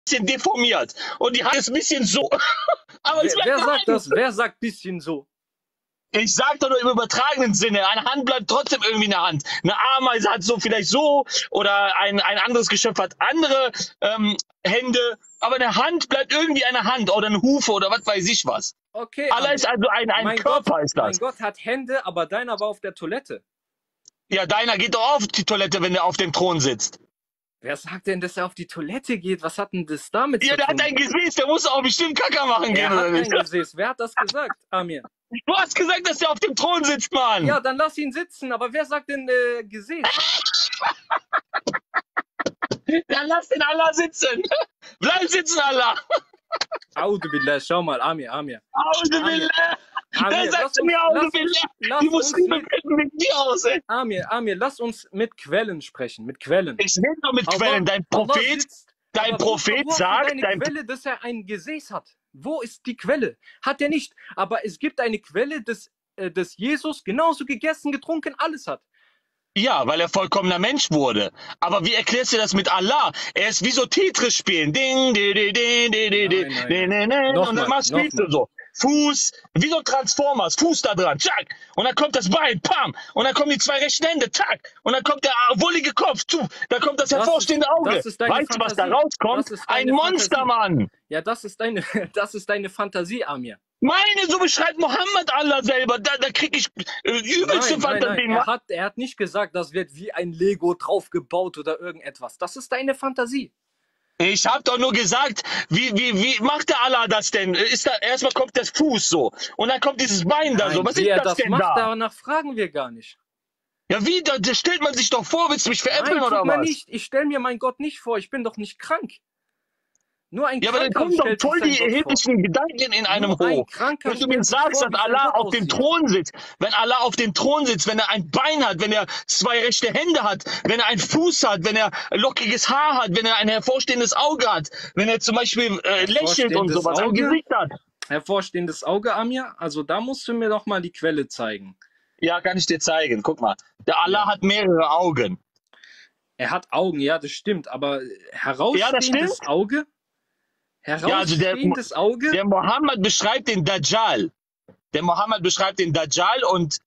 bisschen deformiert und die Hand ist ein bisschen so. Aber es bleibt Wer eine sagt Hand. das? Wer sagt bisschen so? Ich sag doch nur im übertragenen Sinne, eine Hand bleibt trotzdem irgendwie eine Hand. Eine Ameise hat so vielleicht so oder ein anderes Geschöpf hat andere Hände, aber eine Hand bleibt irgendwie eine Hand oder eine Hufe oder was weiß ich was. Okay, Allah ist also ein Körper, ist mein das. Gott hat Hände, aber deiner war auf der Toilette. Ja, deiner geht doch auf die Toilette, wenn er auf dem Thron sitzt. Wer sagt denn, dass er auf die Toilette geht? Was hat denn das damit Ja, zu der tun? hat ein Gesäß, der muss auch bestimmt Kacker machen Er gehen, hat oder nicht? kein Gesäß. Wer hat das gesagt, Amir? Du hast gesagt, dass der auf dem Thron sitzt, Mann. Ja, dann lass ihn sitzen. Aber wer sagt denn Gesäß? Dann lass den Allah sitzen. Bleib sitzen, Allah. Audu billah, schau mal, Amir. Audu billah. Amir, Der sagt zu mir, Audu billah. Die Muslime finden mit dir aus, ey. Amir, lass uns mit Quellen sprechen, mit Quellen. Ich rede doch mit Quellen. Dein Prophet sagt, deine Quelle, dass er ein Gesäß hat. Wo ist die Quelle? Hat er nicht. Aber es gibt eine Quelle, dass Jesus genauso gegessen, getrunken, alles hat. Ja, weil er vollkommener Mensch wurde. Aber wie erklärst du das mit Allah? Er ist wie so Tetris spielen. Ding, di, di, di, di, di, di, und dann spielst du so. Fuß, wie so Transformers, Fuß da dran, zack. Und dann kommt das Bein, pam. Und dann kommen die zwei rechten Hände, zack. Und dann kommt der wollige Kopf, zu. Da kommt das hervorstehende Auge. Weißt du, was da rauskommt? Ein Monster, Mann. Ja, das ist deine Fantasie, Amir. Meine, so beschreibt Mohammed Allah selber. Da krieg ich übelste Fantasien. Er hat nicht gesagt, das wird wie ein Lego draufgebaut oder irgendetwas. Das ist deine Fantasie. Ich hab doch nur gesagt, wie macht der Allah das denn? Erstmal kommt der Fuß so und dann kommt dieses Bein da so. Was ist das denn da? Danach fragen wir gar nicht. Ja, wie? Da stellt man sich doch vor, willst du mich veräppeln oder was? Nicht. Ich stelle mir meinen Gott nicht vor, ich bin doch nicht krank. Nur ein ja, aber dann kommen doch voll die erheblichen Gedanken in einem hoch. Wenn du mir sagst, dass Allah auf dem Thron sitzt, wenn Allah auf dem Thron sitzt, wenn er ein Bein hat, wenn er zwei rechte Hände hat, wenn er einen Fuß hat, wenn er lockiges Haar hat, wenn er ein hervorstehendes Auge hat, wenn er zum Beispiel lächelt und sowas, ein Gesicht hat. Hervorstehendes Auge, Amir, also da musst du mir doch mal die Quelle zeigen. Ja, kann ich dir zeigen. Guck mal, der Allah hat mehrere Augen. Er hat Augen, ja, das stimmt, aber herausstehendes Auge? Ja, also der Mohammed beschreibt den Dajjal. Und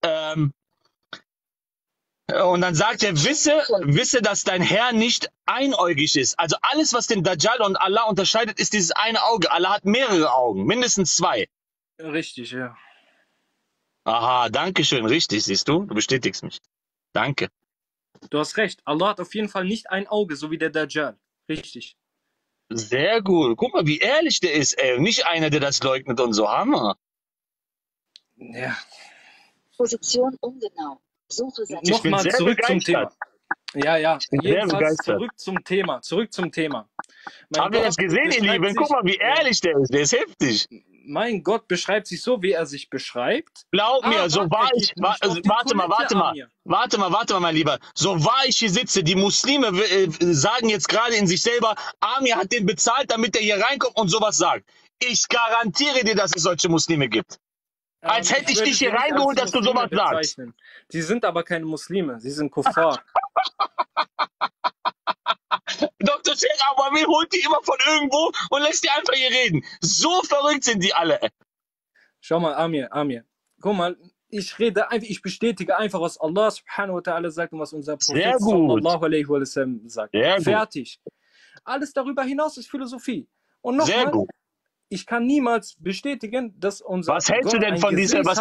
dann sagt er, wisse, dass dein Herr nicht einäugig ist. Also alles, was den Dajjal und Allah unterscheidet, ist dieses eine Auge. Allah hat mehrere Augen, mindestens zwei. Richtig, ja. Aha, danke schön, richtig, siehst du? Du bestätigst mich. Danke. Du hast recht, Allah hat auf jeden Fall nicht ein Auge, so wie der Dajjal. Richtig. Sehr gut. Guck mal, wie ehrlich der ist, ey. Nicht einer, der das leugnet und so. Hammer. Ja. Position ungenau. Suche Nochmal zurück zum Thema. Ja. Jedenfalls zurück zum Thema. Haben wir das gesehen, ihr Lieben? Guck mal, wie ehrlich der ist. Der ist heftig. Mein Gott beschreibt sich so, wie er sich beschreibt. Glaub mir, so war ich. Warte mal, mein Lieber. So war ich hier sitze. Die Muslime sagen jetzt gerade in sich selber, Amir hat den bezahlt, damit er hier reinkommt und sowas sagt. Ich garantiere dir, dass es solche Muslime gibt. Als hätte ich dich hier reingeholt, dass du sowas sagst. Sie sind aber keine Muslime, sie sind Kuffar. Dr. Sheikh Awamir holt die immer von irgendwo und lässt die einfach hier reden. So verrückt sind die alle. Schau mal, Amir. Guck mal, ich bestätige einfach, was Allah subhanahu wa ta'ala sagt und was unser Prophet sallallahu alaihi wa sallam sagt. Fertig. Alles darüber hinaus ist Philosophie. Und nochmal, ich kann niemals bestätigen, dass unser Was hältst du denn von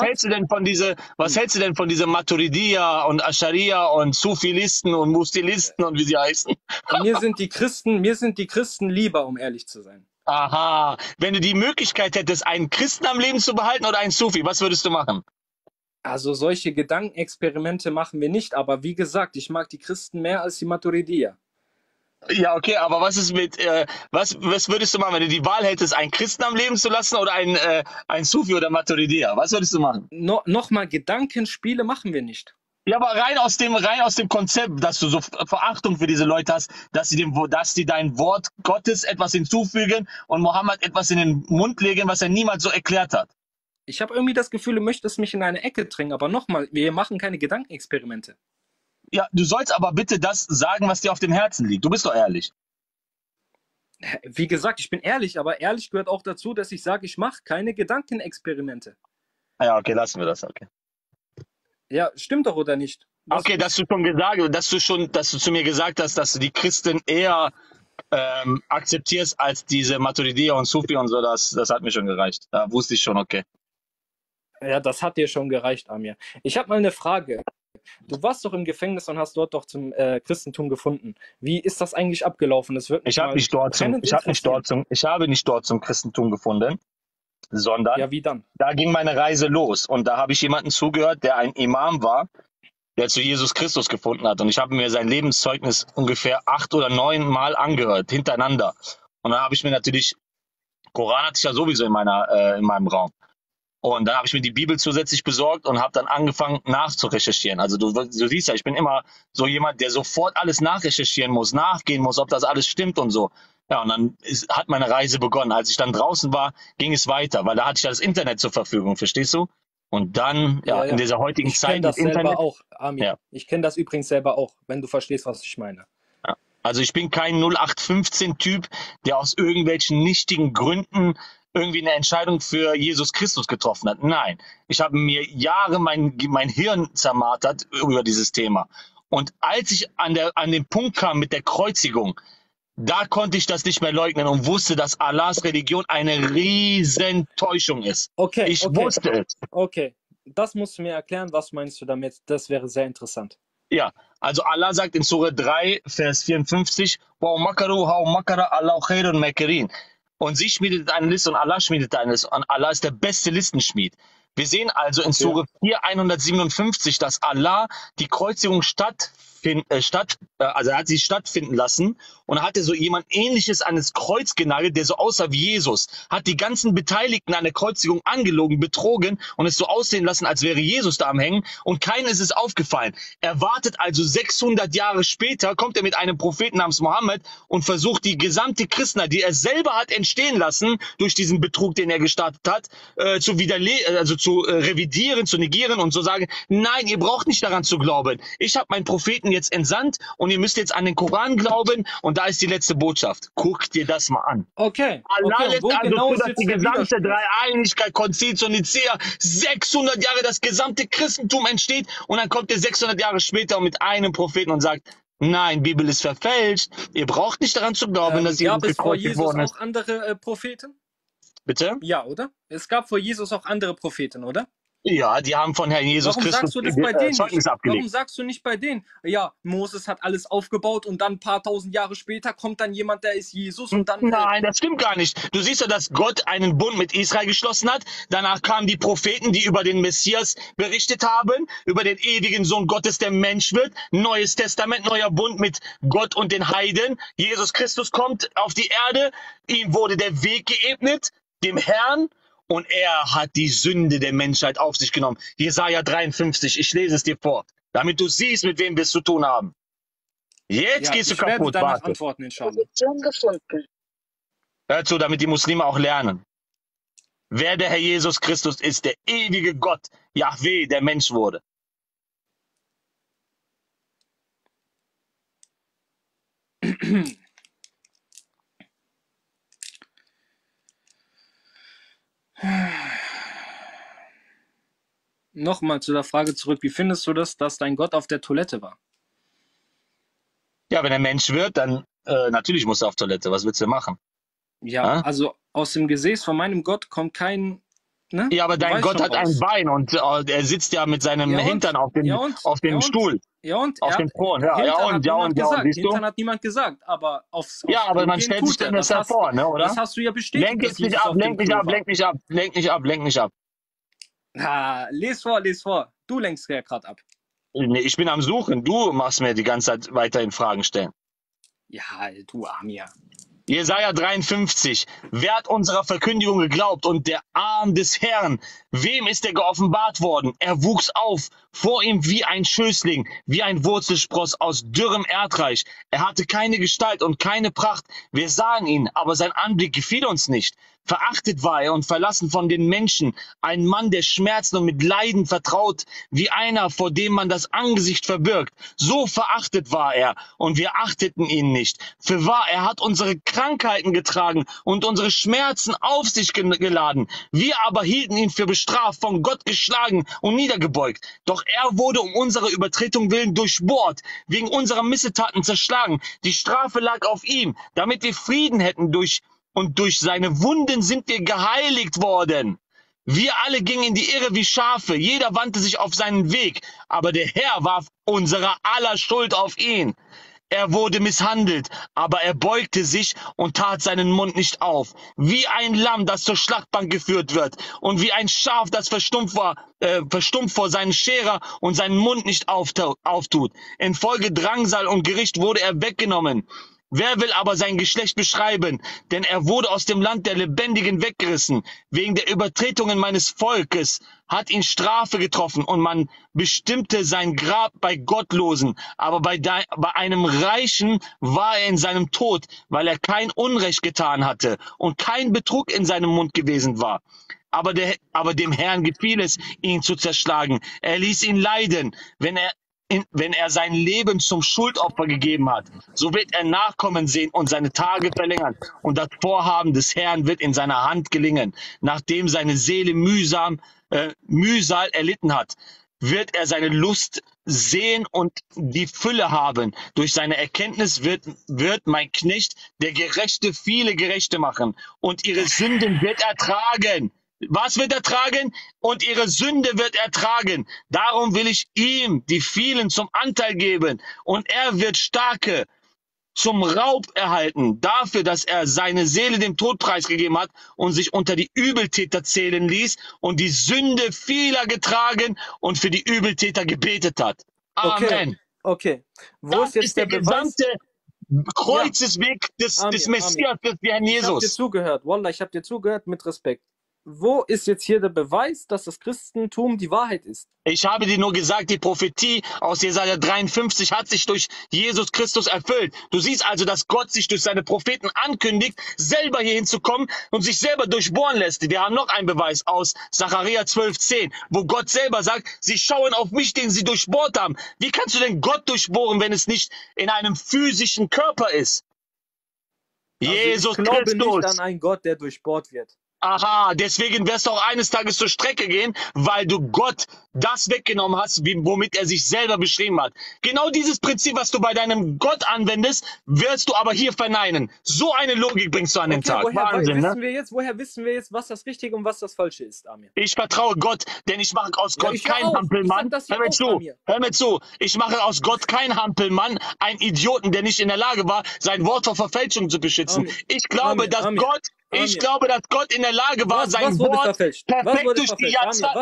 dieser Maturidiyya und Aschariya und Sufilisten und Mustilisten und wie sie heißen? Mir sind die Christen lieber, um ehrlich zu sein. Aha. Wenn du die Möglichkeit hättest, einen Christen am Leben zu behalten oder einen Sufi, was würdest du machen? Also solche Gedankenexperimente machen wir nicht, aber wie gesagt, ich mag die Christen mehr als die Maturidiyya. Ja, okay, aber was ist mit, was würdest du machen, wenn du die Wahl hättest, einen Christen am Leben zu lassen oder einen Sufi oder Maturidiyya? Was würdest du machen? Nochmal, Gedankenspiele machen wir nicht. Ja, aber rein aus dem Konzept, dass du so Verachtung für diese Leute hast, dass die dein Wort Gottes etwas hinzufügen und Mohammed etwas in den Mund legen, was er niemals so erklärt hat. Ich habe irgendwie das Gefühl, du möchtest mich in eine Ecke drängen, aber nochmal, wir machen keine Gedankenexperimente. Ja, du sollst aber bitte das sagen, was dir auf dem Herzen liegt. Du bist doch ehrlich. Wie gesagt, ich bin ehrlich, aber ehrlich gehört auch dazu, dass ich sage, ich mache keine Gedankenexperimente. Ja, okay, lassen wir das, okay. Ja, stimmt doch, oder nicht? Okay, dass du zu mir gesagt hast, dass du die Christen eher akzeptierst als diese Maturidiyya und Sufi und so, das hat mir schon gereicht. Da wusste ich schon, okay. Ja, das hat dir schon gereicht, Amir. Ich habe mal eine Frage. Du warst doch im Gefängnis und hast dort doch zum Christentum gefunden. Wie ist das eigentlich abgelaufen? Das wird mich Ich habe nicht dort zum Christentum gefunden, sondern ja, wie dann? Da ging meine Reise los und da habe ich jemanden zugehört, der ein Imam war, der zu Jesus Christus gefunden hat. Und ich habe mir sein Lebenszeugnis ungefähr 8 oder 9 Mal angehört, hintereinander. Und dann habe ich mir natürlich, Koran hatte ich ja sowieso in meinem Raum. Und dann habe ich mir die Bibel zusätzlich besorgt und habe dann angefangen nachzurecherchieren. Also du siehst ja, ich bin immer so jemand, der sofort alles nachrecherchieren muss, nachgehen muss, ob das alles stimmt und so. Ja, und dann hat meine Reise begonnen. Als ich dann draußen war, ging es weiter, weil da hatte ich ja das Internet zur Verfügung, verstehst du? Und dann, in dieser heutigen Zeit. Ich kenne das selber auch, Amir. Ja. Ich kenne das übrigens selber auch, wenn du verstehst, was ich meine. Ja. Also ich bin kein 0815-Typ, der aus irgendwelchen nichtigen Gründen irgendwie eine Entscheidung für Jesus Christus getroffen hat. Nein, ich habe mir Jahre mein Hirn zermartert über dieses Thema. Und als ich an den Punkt kam mit der Kreuzigung, da konnte ich das nicht mehr leugnen und wusste, dass Allahs Religion eine riesen Täuschung ist. Ich wusste es. Okay, das musst du mir erklären. Was meinst du damit? Das wäre sehr interessant. Ja, also Allah sagt in Sura 3, Vers 54, und sie schmiedet eine Liste und Allah schmiedet eine Liste. Und Allah ist der beste Listenschmied. Wir sehen also in Sura 4, 157, dass Allah die Kreuzigung er hat sie stattfinden lassen und hatte so jemand Ähnliches an das Kreuz genagelt, der so aussah wie Jesus, hat die ganzen Beteiligten an der Kreuzigung angelogen, betrogen und es so aussehen lassen, als wäre Jesus da am Hängen und keinem ist es aufgefallen. Er wartet also 600 Jahre später, kommt er mit einem Propheten namens Mohammed und versucht die gesamte Christenheit, die er selber hat entstehen lassen, durch diesen Betrug, den er gestartet hat, zu revidieren, zu negieren und zu sagen, nein, ihr braucht nicht daran zu glauben. Ich habe meinen Propheten jetzt entsandt und ihr müsst jetzt an den Koran glauben und da ist die letzte Botschaft. Guck dir das mal an. Okay. Allah lässt also zu, dass die gesamte Dreieinigkeit, Konzil zu Nicäa, 600 Jahre das gesamte Christentum entsteht und dann kommt er 600 Jahre später mit einem Propheten und sagt, nein, Bibel ist verfälscht, ihr braucht nicht daran zu glauben, dass Jesus gekreuzigt worden ist. Gab es vor Jesus auch andere Propheten? Bitte? Ja, oder? Es gab vor Jesus auch andere Propheten, oder? Ja, die haben von Herrn Jesus Christus Zeugnis abgelegt. Warum sagst du nicht bei denen? Ja, Moses hat alles aufgebaut und dann ein paar tausend Jahre später kommt dann jemand, der ist Jesus und dann... Nein, das stimmt gar nicht. Du siehst ja, dass Gott einen Bund mit Israel geschlossen hat. Danach kamen die Propheten, die über den Messias berichtet haben, über den ewigen Sohn Gottes, der Mensch wird. Neues Testament, neuer Bund mit Gott und den Heiden. Jesus Christus kommt auf die Erde. Ihm wurde der Weg geebnet, dem Herrn. Und er hat die Sünde der Menschheit auf sich genommen. Jesaja 53, ich lese es dir vor, damit du siehst, mit wem wir es zu tun haben. Jetzt gehst du kaputt. Ich werde danach antworten, inshallah. Hör zu, damit die Muslime auch lernen. Wer der Herr Jesus Christus ist, der ewige Gott, Yahweh, der Mensch wurde. Nochmal zu der Frage zurück, wie findest du das, dass dein Gott auf der Toilette war? Ja, wenn er Mensch wird, dann natürlich muss er auf Toilette. Was willst du machen? Ja, also aus dem Gesäß von meinem Gott kommt kein... Ne? Ja, aber dein Gott hat ein Bein und er sitzt ja mit seinem Hintern auf dem Stuhl. Ja, und auf dem Thron. Ja, Hintern hat niemand gesagt, aber aber man stellt sich dann das hervor, ne, oder? Das hast du ja bestätigt. Lenk nicht ab. Les vor. Du lenkst ja gerade ab. Nee, ich bin am Suchen. Du machst mir die ganze Zeit weiterhin Fragen stellen. Ja, du Amir. Jesaja 53. Wer hat unserer Verkündigung geglaubt und der Arm des Herrn? Wem ist er geoffenbart worden? Er wuchs auf, vor ihm wie ein Schößling, wie ein Wurzelspross aus dürrem Erdreich. Er hatte keine Gestalt und keine Pracht. Wir sahen ihn, aber sein Anblick gefiel uns nicht. Verachtet war er und verlassen von den Menschen, ein Mann, der Schmerzen und mit Leiden vertraut, wie einer, vor dem man das Angesicht verbirgt. So verachtet war er, und wir achteten ihn nicht. Fürwahr, er hat unsere Krankheiten getragen und unsere Schmerzen auf sich geladen. Wir aber hielten ihn für bestraft, von Gott geschlagen und niedergebeugt. Doch er wurde um unsere Übertretung willen durchbohrt, wegen unserer Missetaten zerschlagen. Die Strafe lag auf ihm, damit wir Frieden hätten, und durch seine Wunden sind wir geheiligt worden. Wir alle gingen in die Irre wie Schafe, jeder wandte sich auf seinen Weg, aber der Herr warf unsere aller Schuld auf ihn. Er wurde misshandelt, aber er beugte sich und tat seinen Mund nicht auf. Wie ein Lamm, das zur Schlachtbank geführt wird, und wie ein Schaf, das verstummt vor seinen Scherer und seinen Mund nicht auftut. Infolge Drangsal und Gericht wurde er weggenommen. Wer will aber sein Geschlecht beschreiben? Denn er wurde aus dem Land der Lebendigen weggerissen. Wegen der Übertretungen meines Volkes hat ihn Strafe getroffen, und man bestimmte sein Grab bei Gottlosen. Aber bei einem Reichen war er in seinem Tod, weil er kein Unrecht getan hatte und kein Betrug in seinem Mund gewesen war. Aber dem Herrn gefiel es, ihn zu zerschlagen. Er ließ ihn leiden, wenn er sein Leben zum Schuldopfer gegeben hat, so wird er Nachkommen sehen und seine Tage verlängern. Und das Vorhaben des Herrn wird in seiner Hand gelingen. Nachdem seine Seele Mühsal erlitten hat, wird er seine Lust sehen und die Fülle haben. Durch seine Erkenntnis wird mein Knecht, der Gerechte, viele Gerechte machen, und ihre Sünden wird er tragen. Was wird er tragen? Und ihre Sünde wird er tragen. Darum will ich ihm die vielen zum Anteil geben, und er wird Starke zum Raub erhalten, dafür, dass er seine Seele dem Tod preisgegeben hat und sich unter die Übeltäter zählen ließ und die Sünde vieler getragen und für die Übeltäter gebetet hat. Amen. Okay. Wo Das ist der gesamte Kreuzesweg des Messias, des Herrn Jesus. Ich habe dir zugehört, Wallah, ich habe dir zugehört mit Respekt. Wo ist jetzt hier der Beweis, dass das Christentum die Wahrheit ist? Ich habe dir nur gesagt, die Prophetie aus Jesaja 53 hat sich durch Jesus Christus erfüllt. Du siehst also, dass Gott sich durch seine Propheten ankündigt, selber hier hinzukommen und sich selber durchbohren lässt. Wir haben noch einen Beweis aus Sacharja 12,10, wo Gott selber sagt, sie schauen auf mich, den sie durchbohrt haben. Wie kannst du denn Gott durchbohren, wenn es nicht in einem physischen Körper ist? Also Jesus ich glaube Christus. nicht an einen Gott, der durchbohrt wird. Aha, deswegen wirst du auch eines Tages zur Strecke gehen, weil du Gott das weggenommen hast, womit er sich selber beschrieben hat. Genau dieses Prinzip, was du bei deinem Gott anwendest, wirst du aber hier verneinen. So eine Logik bringst du an den Tag. Wahnsinn, woher wissen wir jetzt, was das Richtige und was das Falsche ist, Amir? Ich vertraue Gott, denn ich mache aus Gott keinen Hampelmann. Hör mir zu. Ich mache aus Gott keinen Hampelmann, einen Idioten, der nicht in der Lage war, sein Wort vor Verfälschung zu beschützen. Ich glaube, dass Gott in der Lage war, sein Wort perfekt durch die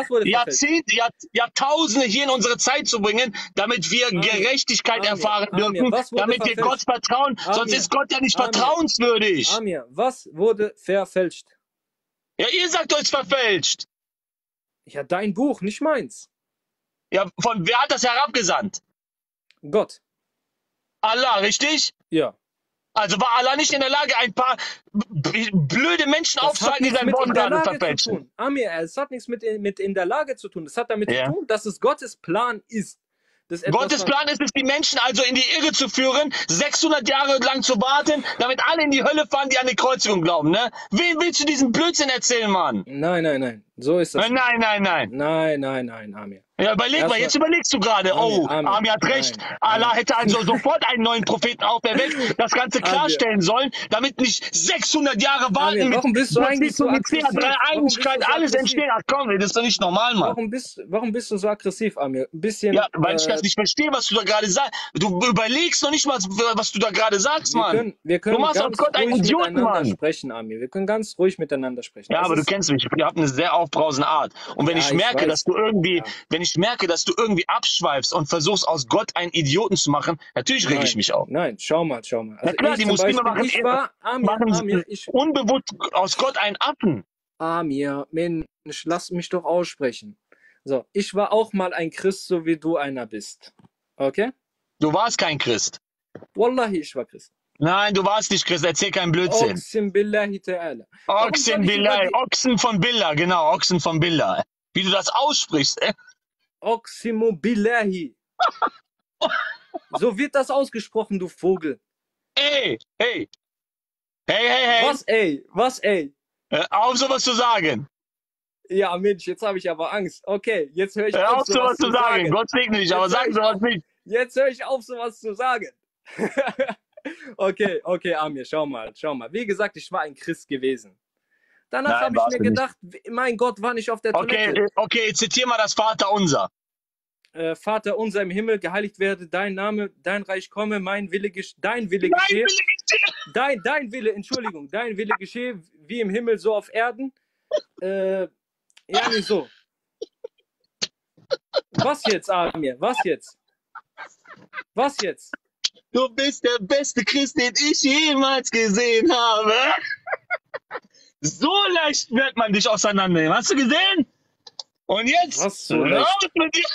Jahrtausende hier in unsere Zeit zu bringen, damit wir Gerechtigkeit erfahren dürfen, damit wir Gott vertrauen, sonst ist Gott ja nicht vertrauenswürdig. Amir, was wurde verfälscht? Ja, ihr sagt euch verfälscht. Ja, dein Buch, nicht meins. Ja, wer hat das herabgesandt? Gott. Allah, richtig? Ja. Also war Allah nicht in der Lage, ein paar blöde Menschen aufzuhalten, die sein Wort gerade verfälschen? Amir, es hat nichts mit in der Lage zu tun. Es hat damit zu tun, dass es Gottes Plan ist. Gottes Plan ist es, die Menschen also in die Irre zu führen, 600 Jahre lang zu warten, damit alle in die Hölle fahren, die an die Kreuzigung glauben, ne? Wen willst du diesen Blödsinn erzählen, Mann? Nein. So ist das. Nein, Amir. Ja, jetzt überlegst du gerade. Amir hat recht. Allah hätte also sofort einen neuen Propheten auferweckt, das Ganze klarstellen sollen, damit nicht 600 Jahre warten. Amir, warum bist du eigentlich so aggressiv? Dreieinigkeit, alles entsteht. Ach komm, das ist doch nicht normal, Mann. Warum bist du so aggressiv, Amir? Ein bisschen. Ja, weil ich das nicht verstehe, was du da gerade sagst. Du überlegst noch nicht mal, was du da gerade sagst, Mann. Wir können du machst ganz Gott einen ruhig Idioten, miteinander Mann. sprechen, Amir. Wir können ganz ruhig miteinander sprechen. Ja, aber du kennst mich. Ich habe eine sehr aufbrausende Art. Und wenn ich merke, dass du irgendwie abschweifst und versuchst, aus Gott einen Idioten zu machen, natürlich rege ich mich auf. Nein, schau mal. Also ja klar, die Muslime machen unbewusst aus Gott einen Affen. Amir, Mensch, lass mich doch aussprechen. So, ich war auch mal ein Christ, so wie du einer bist. Okay? Du warst kein Christ. Wallahi, ich war Christ. Nein, du warst nicht Christ. Erzähl keinen Blödsinn. Oxen billahi ta'ala. Ochsen Billah, Ochsen von Billah, genau, Ochsen von Billah. Wie du das aussprichst, Oximu billahi. So wird das ausgesprochen, du Vogel. Hey. Was, ey? Was, ey? Auf, sowas zu sagen. Ja, Mensch, jetzt habe ich aber Angst. Okay, jetzt höre ich auf, sowas zu sagen. Gott segne dich, aber sag sowas nicht. Jetzt höre ich auf, sowas zu sagen. Okay, Amir, schau mal. Wie gesagt, ich war ein Christ gewesen. Danach habe ich mir gedacht, mein Gott, wann ich auf der Toilette. Okay, zitier mal das Vaterunser. Vater unser im Himmel, geheiligt werde dein Name, dein Reich komme, dein Wille geschehe. Dein Wille, Entschuldigung, dein Wille geschehe, wie im Himmel, so auf Erden. Ja, nicht so. Was jetzt, Amir? Was jetzt? Du bist der beste Christ, den ich jemals gesehen habe. So leicht wird man dich auseinandernehmen. Hast du gesehen? Und jetzt? Was so leicht? Mit dir.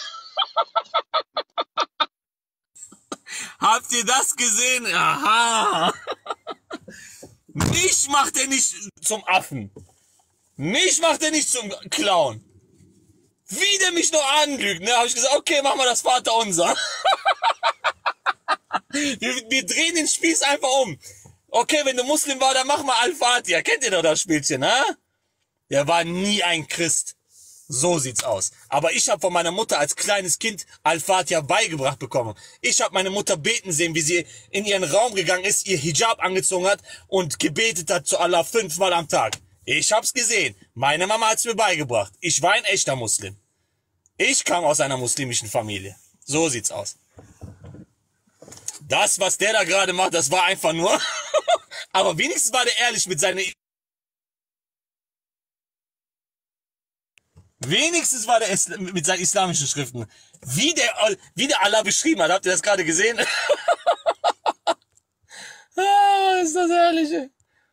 Habt ihr das gesehen? Aha. Mich macht er nicht zum Affen. Mich macht er nicht zum Clown. Wie der mich noch anlügt, ne? Habe ich gesagt, okay, mach mal das Vaterunser. wir drehen den Spieß einfach um. Okay, wenn du Muslim war, dann mach mal Al-Fatiha. Kennt ihr doch das Spielchen, ne? Der war nie ein Christ. So sieht's aus. Aber ich habe von meiner Mutter als kleines Kind Al-Fatiha beigebracht bekommen. Ich habe meine Mutter beten sehen, wie sie in ihren Raum gegangen ist, ihr Hijab angezogen hat und gebetet hat zu Allah 5-mal am Tag. Ich hab's gesehen. Meine Mama hat's mir beigebracht. Ich war ein echter Muslim. Ich kam aus einer muslimischen Familie. So sieht's aus. Das, was der da gerade macht, das war einfach nur... Aber wenigstens war der ehrlich mit seinen... Wenigstens war der mit seinen islamischen Schriften. Wie der Allah beschrieben hat. Habt ihr das gerade gesehen? Ist das herrlich, ey.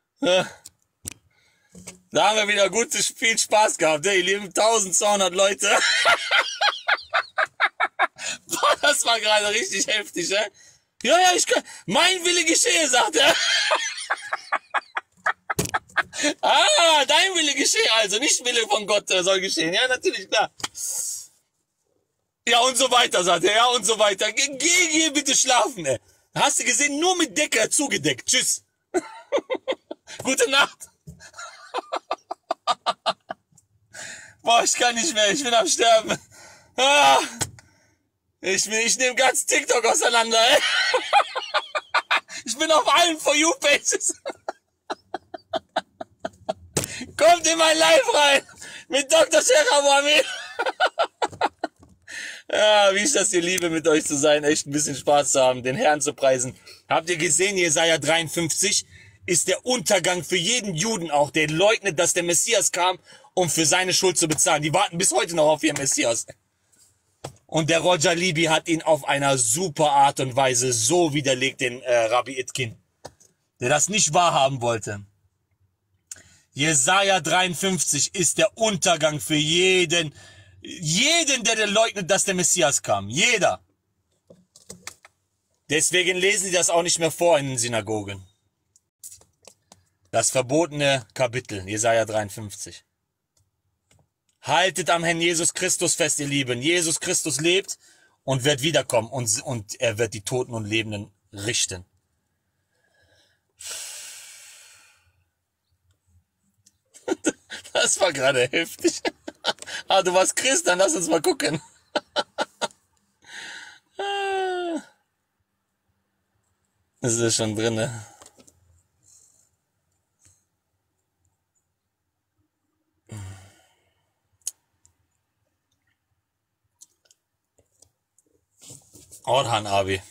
Da haben wir wieder viel Spaß gehabt, ey, ihr lieben 1200 Leute. Boah, das war gerade richtig heftig, ey. Ja, ich kann, mein Wille geschehe, sagt er. Dein Wille geschehe also, nicht Wille von Gott soll geschehen. Ja, natürlich, klar. Ja, und so weiter, sagt er, ja, und so weiter. Geh bitte schlafen, ey. Hast du gesehen, nur mit Decke zugedeckt. Tschüss. Gute Nacht. Boah, ich kann nicht mehr, ich bin am Sterben. Ich nehme ganz TikTok auseinander, ey. Ich bin auf allen For You-Pages. Kommt in mein Live rein mit Dr. Sheikh Abu Amir. Ja, wie ich das hier liebe, mit euch zu sein, echt ein bisschen Spaß zu haben, den Herrn zu preisen. Habt ihr gesehen, Jesaja 53 ist der Untergang für jeden Juden auch, der leugnet, dass der Messias kam, um für seine Schuld zu bezahlen. Die warten bis heute noch auf ihren Messias. Und der Roger Libby hat ihn auf einer super Art und Weise so widerlegt, den Rabbi Itkin, der das nicht wahrhaben wollte. Jesaja 53 ist der Untergang für jeden, der leugnet, dass der Messias kam. Jeder. Deswegen lesen sie das auch nicht mehr vor in den Synagogen. Das verbotene Kapitel, Jesaja 53. Haltet am Herrn Jesus Christus fest, ihr Lieben. Jesus Christus lebt und wird wiederkommen und er wird die Toten und Lebenden richten. Das war gerade heftig. Du warst Christ, dann lass uns mal gucken. Das ist schon drin, ne? Orhan Abi.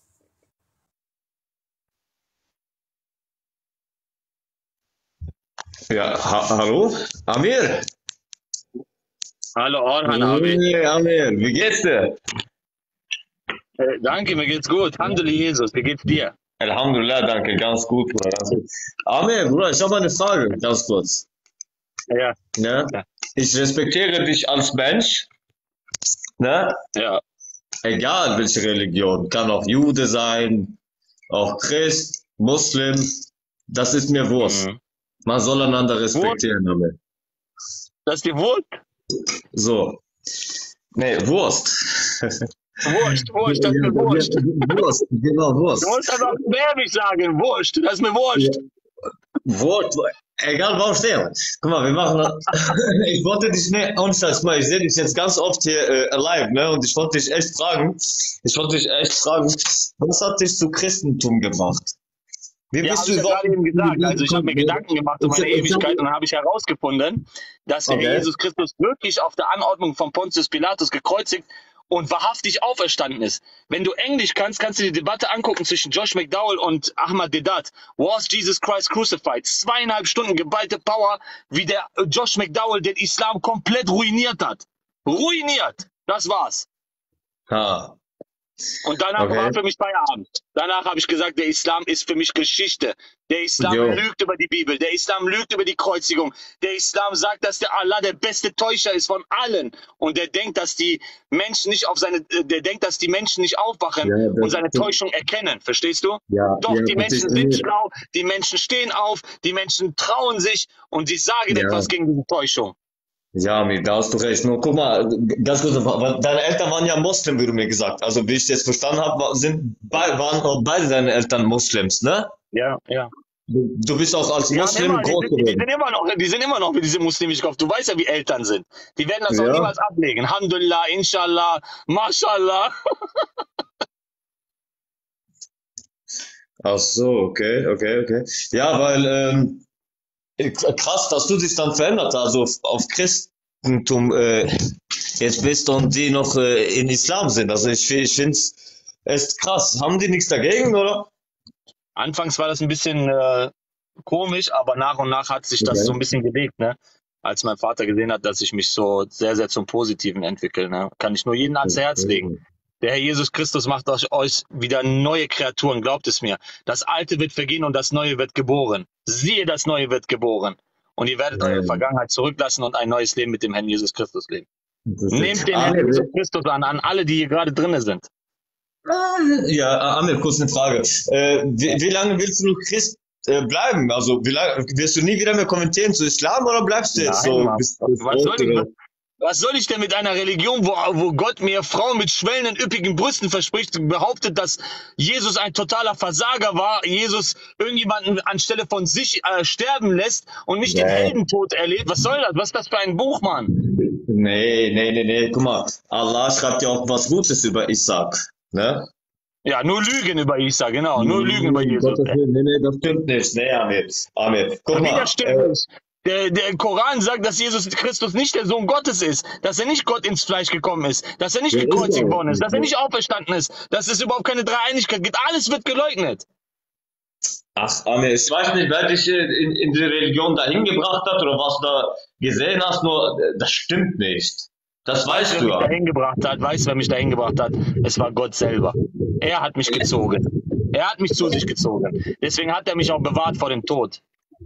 Ja, hallo? Amir? Hallo Orhan Abi. Hey, Amir, wie geht's dir? Danke, mir geht's gut. Handele Jesus, wie geht's dir? Alhamdulillah, danke, ganz gut, Bruder. Ganz gut. Amir, Bruder, ich habe eine Frage, ganz kurz. Ja. Ja? Ich respektiere dich als Mensch, ne? Ja. Egal welche Religion, kann auch Jude sein, auch Christ, Muslim, das ist mir Wurst. Man soll einander respektieren, Amir. Das ist die Wurst? So. Nee, Wurst. Wurst, das ist mir Wurst. Wurst, genau, Wurst. Du musst aber Serbisch sagen, Wurst, das ist mir Wurst. Wurst, egal warum stehen. Guck mal, wir machen das. Ich wollte dich nicht, mal, ich sehe dich jetzt ganz oft hier live, ne? Und ich wollte dich echt fragen, was hat dich zu Christentum gebracht? Wie bist du gerade eben gesagt. Also ich habe mir Gedanken gemacht um meine Ewigkeit und dann habe ich herausgefunden, dass der Herr Jesus Christus wirklich auf der Anordnung von Pontius Pilatus gekreuzigt und wahrhaftig auferstanden ist. Wenn du Englisch kannst, kannst du die Debatte angucken zwischen Josh McDowell und Ahmad Deedat. Was Jesus Christ crucified? 2,5 Stunden geballte Power, wie der Josh McDowell den Islam komplett ruiniert hat. Ruiniert! Das war's. Ah. Und danach war für mich Feierabend. Danach habe ich gesagt, der Islam ist für mich Geschichte. Der Islam lügt über die Bibel. Der Islam lügt über die Kreuzigung. Der Islam sagt, dass der Allah der beste Täuscher ist von allen. Und der denkt, dass die Menschen nicht aufwachen und seine Täuschung erkennen. Verstehst du? Ja, Doch, die Menschen sind schlau, die Menschen stehen auf, die Menschen trauen sich und sie sagen etwas gegen diese Täuschung. Ja, da hast du recht. Nur guck mal, ganz kurz, deine Eltern waren ja Muslim, wie du mir gesagt. Also wie ich es jetzt verstanden habe, waren auch beide deine Eltern Muslims, ne? Ja. Du bist auch als Muslim groß geworden. Die sind immer noch wie diese muslimisch Kopf. Du weißt ja, wie Eltern sind. Die werden das auch niemals ablegen. Alhamdulillah, Inshallah, Mashallah. Ach so, okay. Ja, weil krass, dass du dich dann verändert hast, also auf Christentum jetzt bist und die noch in Islam sind. Also ich finde es echt krass. Haben die nichts dagegen, oder? Anfangs war das ein bisschen komisch, aber nach und nach hat sich das so ein bisschen gelegt, ne? Als mein Vater gesehen hat, dass ich mich so sehr, sehr zum Positiven entwickle, ne? Kann ich nur jeden ans Herz legen. Der Herr Jesus Christus macht euch wieder neue Kreaturen, glaubt es mir. Das Alte wird vergehen und das Neue wird geboren. Siehe, das Neue wird geboren. Und ihr werdet eure Vergangenheit zurücklassen und ein neues Leben mit dem Herrn Jesus Christus leben. Nehmt den Herrn Jesus Christus an alle, die hier gerade drin sind. Ja, Amir, kurz eine Frage. Wie lange willst du noch Christ bleiben? Also wirst du nie wieder mehr kommentieren zu Islam oder bleibst du jetzt so? Was soll ich denn mit einer Religion, wo Gott mir Frauen mit schwellenden, üppigen Brüsten verspricht, behauptet, dass Jesus ein totaler Versager war, Jesus irgendjemanden anstelle von sich sterben lässt und nicht den Heldentod erlebt? Was soll das? Was ist das für ein Buch, Mann? Nee. Guck mal, Allah schreibt ja auch was Gutes über Isaac, ne? Ja, nur Lügen über Isa, genau. Nur Lügen über Jesus. Nee, das stimmt nicht. Nee, Amir. Guck mal. Das stimmt nicht. Der Koran sagt, dass Jesus Christus nicht der Sohn Gottes ist, dass er nicht Gott ins Fleisch gekommen ist, dass er nicht gekreuzigt worden ist, dass er nicht auferstanden ist, dass es überhaupt keine Dreieinigkeit gibt. Alles wird geleugnet. Ach, Amir, ich weiß nicht, wer dich in die Religion dahin gebracht hat oder was du da gesehen hast, nur das stimmt nicht. Das weißt du ja. Weißt du, wer mich dahin gebracht hat? Es war Gott selber. Er hat mich gezogen. Er hat mich zu sich gezogen. Deswegen hat er mich auch bewahrt vor dem Tod.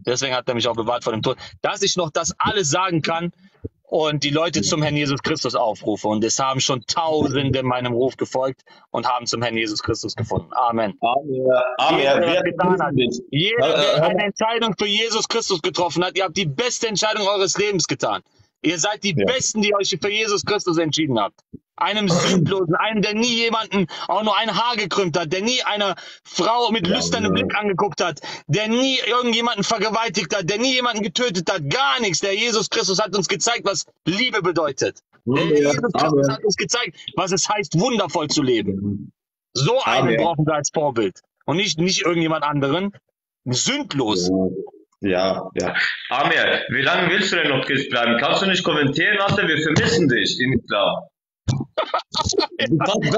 Dass ich noch das alles sagen kann und die Leute zum Herrn Jesus Christus aufrufe. Und es haben schon Tausende meinem Ruf gefolgt und haben zum Herrn Jesus Christus gefunden. Amen. Jeder, der eine Entscheidung für Jesus Christus getroffen hat, ihr habt die beste Entscheidung eures Lebens getan. Ihr seid die Besten, die euch für Jesus Christus entschieden habt. Einem Sündlosen, einem, der nie jemanden auch nur ein Haar gekrümmt hat, der nie eine Frau mit lüsternem Blick angeguckt hat, der nie irgendjemanden vergewaltigt hat, der nie jemanden getötet hat, gar nichts. Der Jesus Christus hat uns gezeigt, was Liebe bedeutet. Der Jesus Christus hat uns gezeigt, was es heißt, wundervoll zu leben. So einen brauchen wir als Vorbild. Und nicht irgendjemand anderen. Sündlos. Ja. Amir, wie lange willst du denn noch Christ bleiben? Kannst du nicht kommentieren, Alter? Wir vermissen dich in Islam. Ich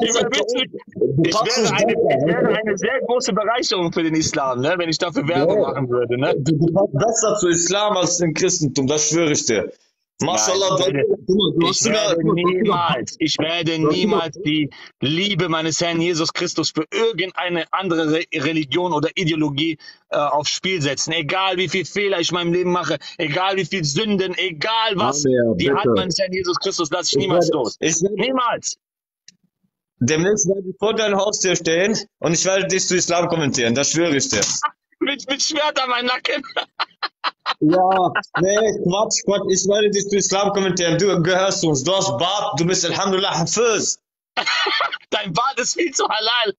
wäre eine sehr große Bereicherung für den Islam, ne? Wenn ich dafür Werbung machen würde. Ne? Du passt besser zu Islam als zum Christentum, das schwöre ich dir. Mashallah, ich werde niemals die Liebe meines Herrn Jesus Christus für irgendeine andere Religion oder Ideologie aufs Spiel setzen. Egal wie viel Fehler ich in meinem Leben mache, egal wie viel Sünden, egal was, die Hand meines Herrn Jesus Christus lasse ich niemals los. Niemals. Demnächst werde ich vor deinem Haustür stehen und ich werde dich zu Islam kommentieren, das schwöre ich dir. Mit Schwert an meinem Nacken. Ja, nee, Quatsch, ich werde dich zu Islam kommentieren, du gehörst uns, du hast Bart, du bist Alhamdulillah Hafiz. Dein Bart ist viel zu halal.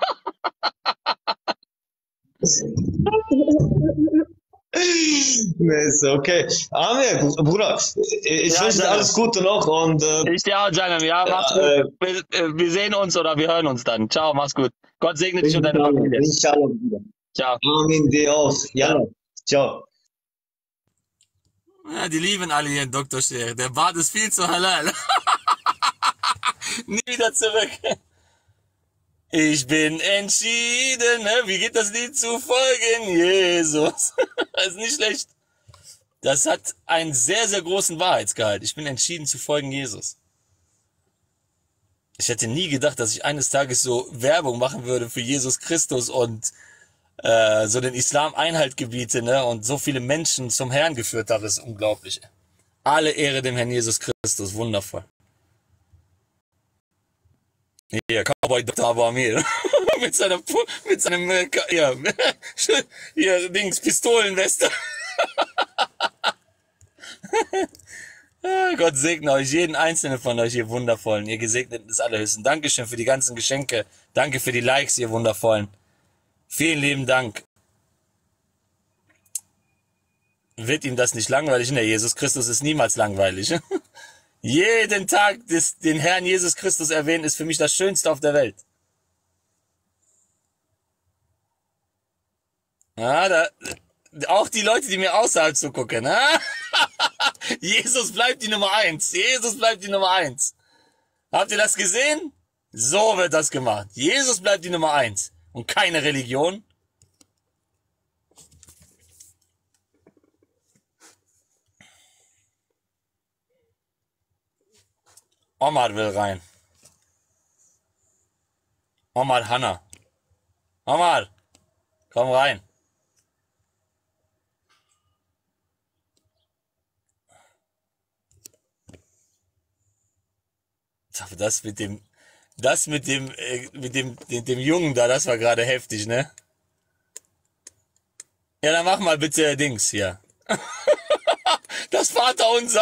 Nee, ist okay. Amir, Bruder, ich wünsche dir alles Gute noch und ich dir auch, Janam, ja, mach's gut. Wir sehen uns oder wir hören uns dann. Ciao, mach's gut. Gott segne dich und deine Familie. Inshallah, Bruder. Ciao. Amin, dir auch. Ja, ciao. Ja, die lieben alle hier in Dr. Scher. Der Bart ist viel zu halal. Nie wieder zurück. Ich bin entschieden, ne? Wie geht das Lied, zu folgen, Jesus? Das ist nicht schlecht. Das hat einen sehr, sehr großen Wahrheitsgehalt. Ich bin entschieden zu folgen, Jesus. Ich hätte nie gedacht, dass ich eines Tages so Werbung machen würde für Jesus Christus und so den Islam Einhalt gebiete, ne? Und so viele Menschen zum Herrn geführt habe. Das ist unglaublich. Alle Ehre dem Herrn Jesus Christus. Wundervoll. Hier, Cowboy Dr. Abu Amir. mit seinem, ja, hier, Dings, Pistolenweste. Gott segne euch, jeden einzelnen von euch, ihr Wundervollen, ihr Gesegneten des Allerhöchsten. Dankeschön für die ganzen Geschenke. Danke für die Likes, ihr Wundervollen. Vielen lieben Dank. Wird ihm das nicht langweilig? Ne, Jesus Christus ist niemals langweilig. Jeden Tag den Herrn Jesus Christus erwähnen, ist für mich das Schönste auf der Welt. Ja, auch die Leute, die mir außerhalb zugucken. Jesus bleibt die Nummer 1. Jesus bleibt die Nummer 1. Habt ihr das gesehen? So wird das gemacht. Jesus bleibt die Nummer 1. Und keine Religion. Omar will rein. Omar Hanna. Omar, komm rein. Das mit dem Jungen da, das war gerade heftig, ne? Ja, dann mach mal bitte Dings hier. Das Vaterunser.